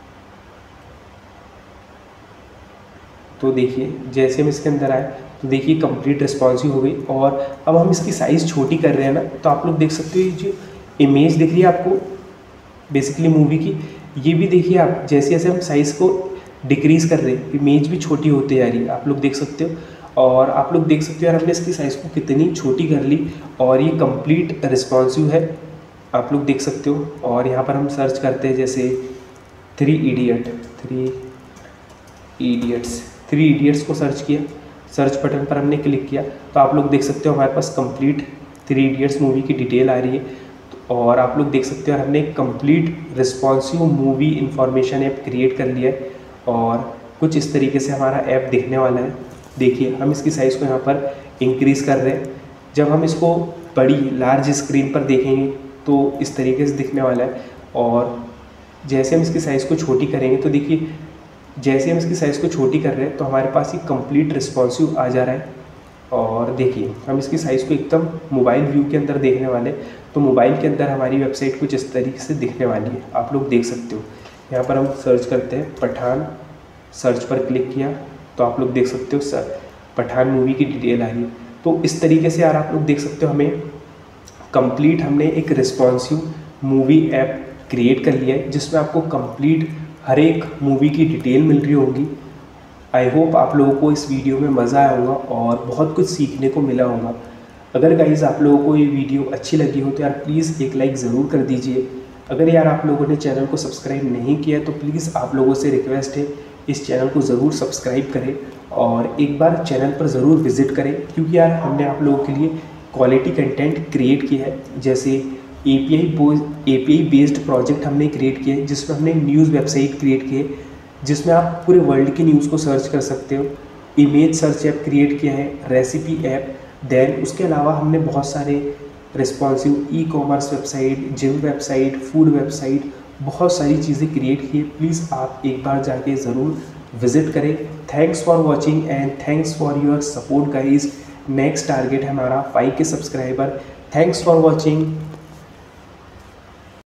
तो देखिए जैसे हम इसके अंदर आए तो देखिए कंप्लीट रिस्पॉन्सिव हो गई। और अब हम इसकी साइज़ छोटी कर रहे हैं ना, तो आप लोग देख सकते हो ये जो इमेज दिख रही है आपको बेसिकली मूवी की, ये भी देखिए आप जैसे जैसे हम साइज़ को डिक्रीज़ कर रहे हैं इमेज भी छोटी होती जा रही है, आप लोग देख सकते हो। और आप लोग देख सकते हो यार हमने इसकी साइज़ को कितनी छोटी कर ली और ये कंप्लीट रिस्पॉन्सिव है, आप लोग देख सकते हो। और यहाँ पर हम सर्च करते हैं जैसे three idiot three idiots three idiots को सर्च किया, सर्च बटन पर हमने क्लिक किया तो आप लोग देख सकते हो हमारे पास कंप्लीट थ्री इडियट्स मूवी की डिटेल आ रही है। और आप लोग देख सकते हो हमने complete responsive movie information app create कर लिया है। और कुछ इस तरीके से हमारा ऐप दिखने वाला है। देखिए हम इसकी साइज़ को यहाँ पर इंक्रीज़ कर रहे हैं, जब हम इसको बड़ी लार्ज स्क्रीन पर देखेंगे तो इस तरीके से दिखने वाला है। और जैसे हम इसकी साइज़ को छोटी करेंगे तो देखिए जैसे हम इसकी साइज़ को छोटी कर रहे हैं तो हमारे पास ये कंप्लीट रिस्पॉन्सिव आ जा रहा है। और देखिए हम इसकी साइज़ को एकदम मोबाइल व्यू के अंदर देखने वाले, तो मोबाइल के अंदर हमारी वेबसाइट कुछ इस तरीके से दिखने वाली है, आप लोग देख सकते हो। यहाँ पर हम सर्च करते हैं पठान, सर्च पर क्लिक किया तो आप लोग देख सकते हो सर पठान मूवी की डिटेल आ रही है। तो इस तरीके से यार आप लोग देख सकते हो हमें कंप्लीट हमने एक रिस्पॉन्सिव मूवी ऐप क्रिएट कर लिया है जिसमें आपको कंप्लीट हर एक मूवी की डिटेल मिल रही होगी। आई होप आप लोगों को इस वीडियो में मज़ा आया होगा और बहुत कुछ सीखने को मिला होगा। अगर गाइज़ आप लोगों को ये वीडियो अच्छी लगी हो तो यार प्लीज़ एक लाइक ज़रूर कर दीजिए। अगर यार आप लोगों ने चैनल को सब्सक्राइब नहीं किया तो प्लीज़ आप लोगों से रिक्वेस्ट है इस चैनल को ज़रूर सब्सक्राइब करें और एक बार चैनल पर ज़रूर विज़िट करें, क्योंकि यार हमने आप लोगों के लिए क्वालिटी कंटेंट क्रिएट किया है। जैसे A P I A P I based project हमने क्रिएट किया है जिसमें हमने न्यूज़ वेबसाइट क्रिएट की है जिसमें आप पूरे वर्ल्ड की न्यूज़ को सर्च कर सकते हो। इमेज सर्च ऐप क्रिएट किया है, रेसिपी ऐप, देन उसके अलावा हमने बहुत सारे responsive e commerce website, gym website, food website, बहुत सारी चीज़ें क्रिएट की है। प्लीज़ आप एक बार जाके ज़रूर विजिट करें। Thanks for watching and thanks for your support guys. Next target है हमारा फाइव के सब्सक्राइबर। Thanks for watching.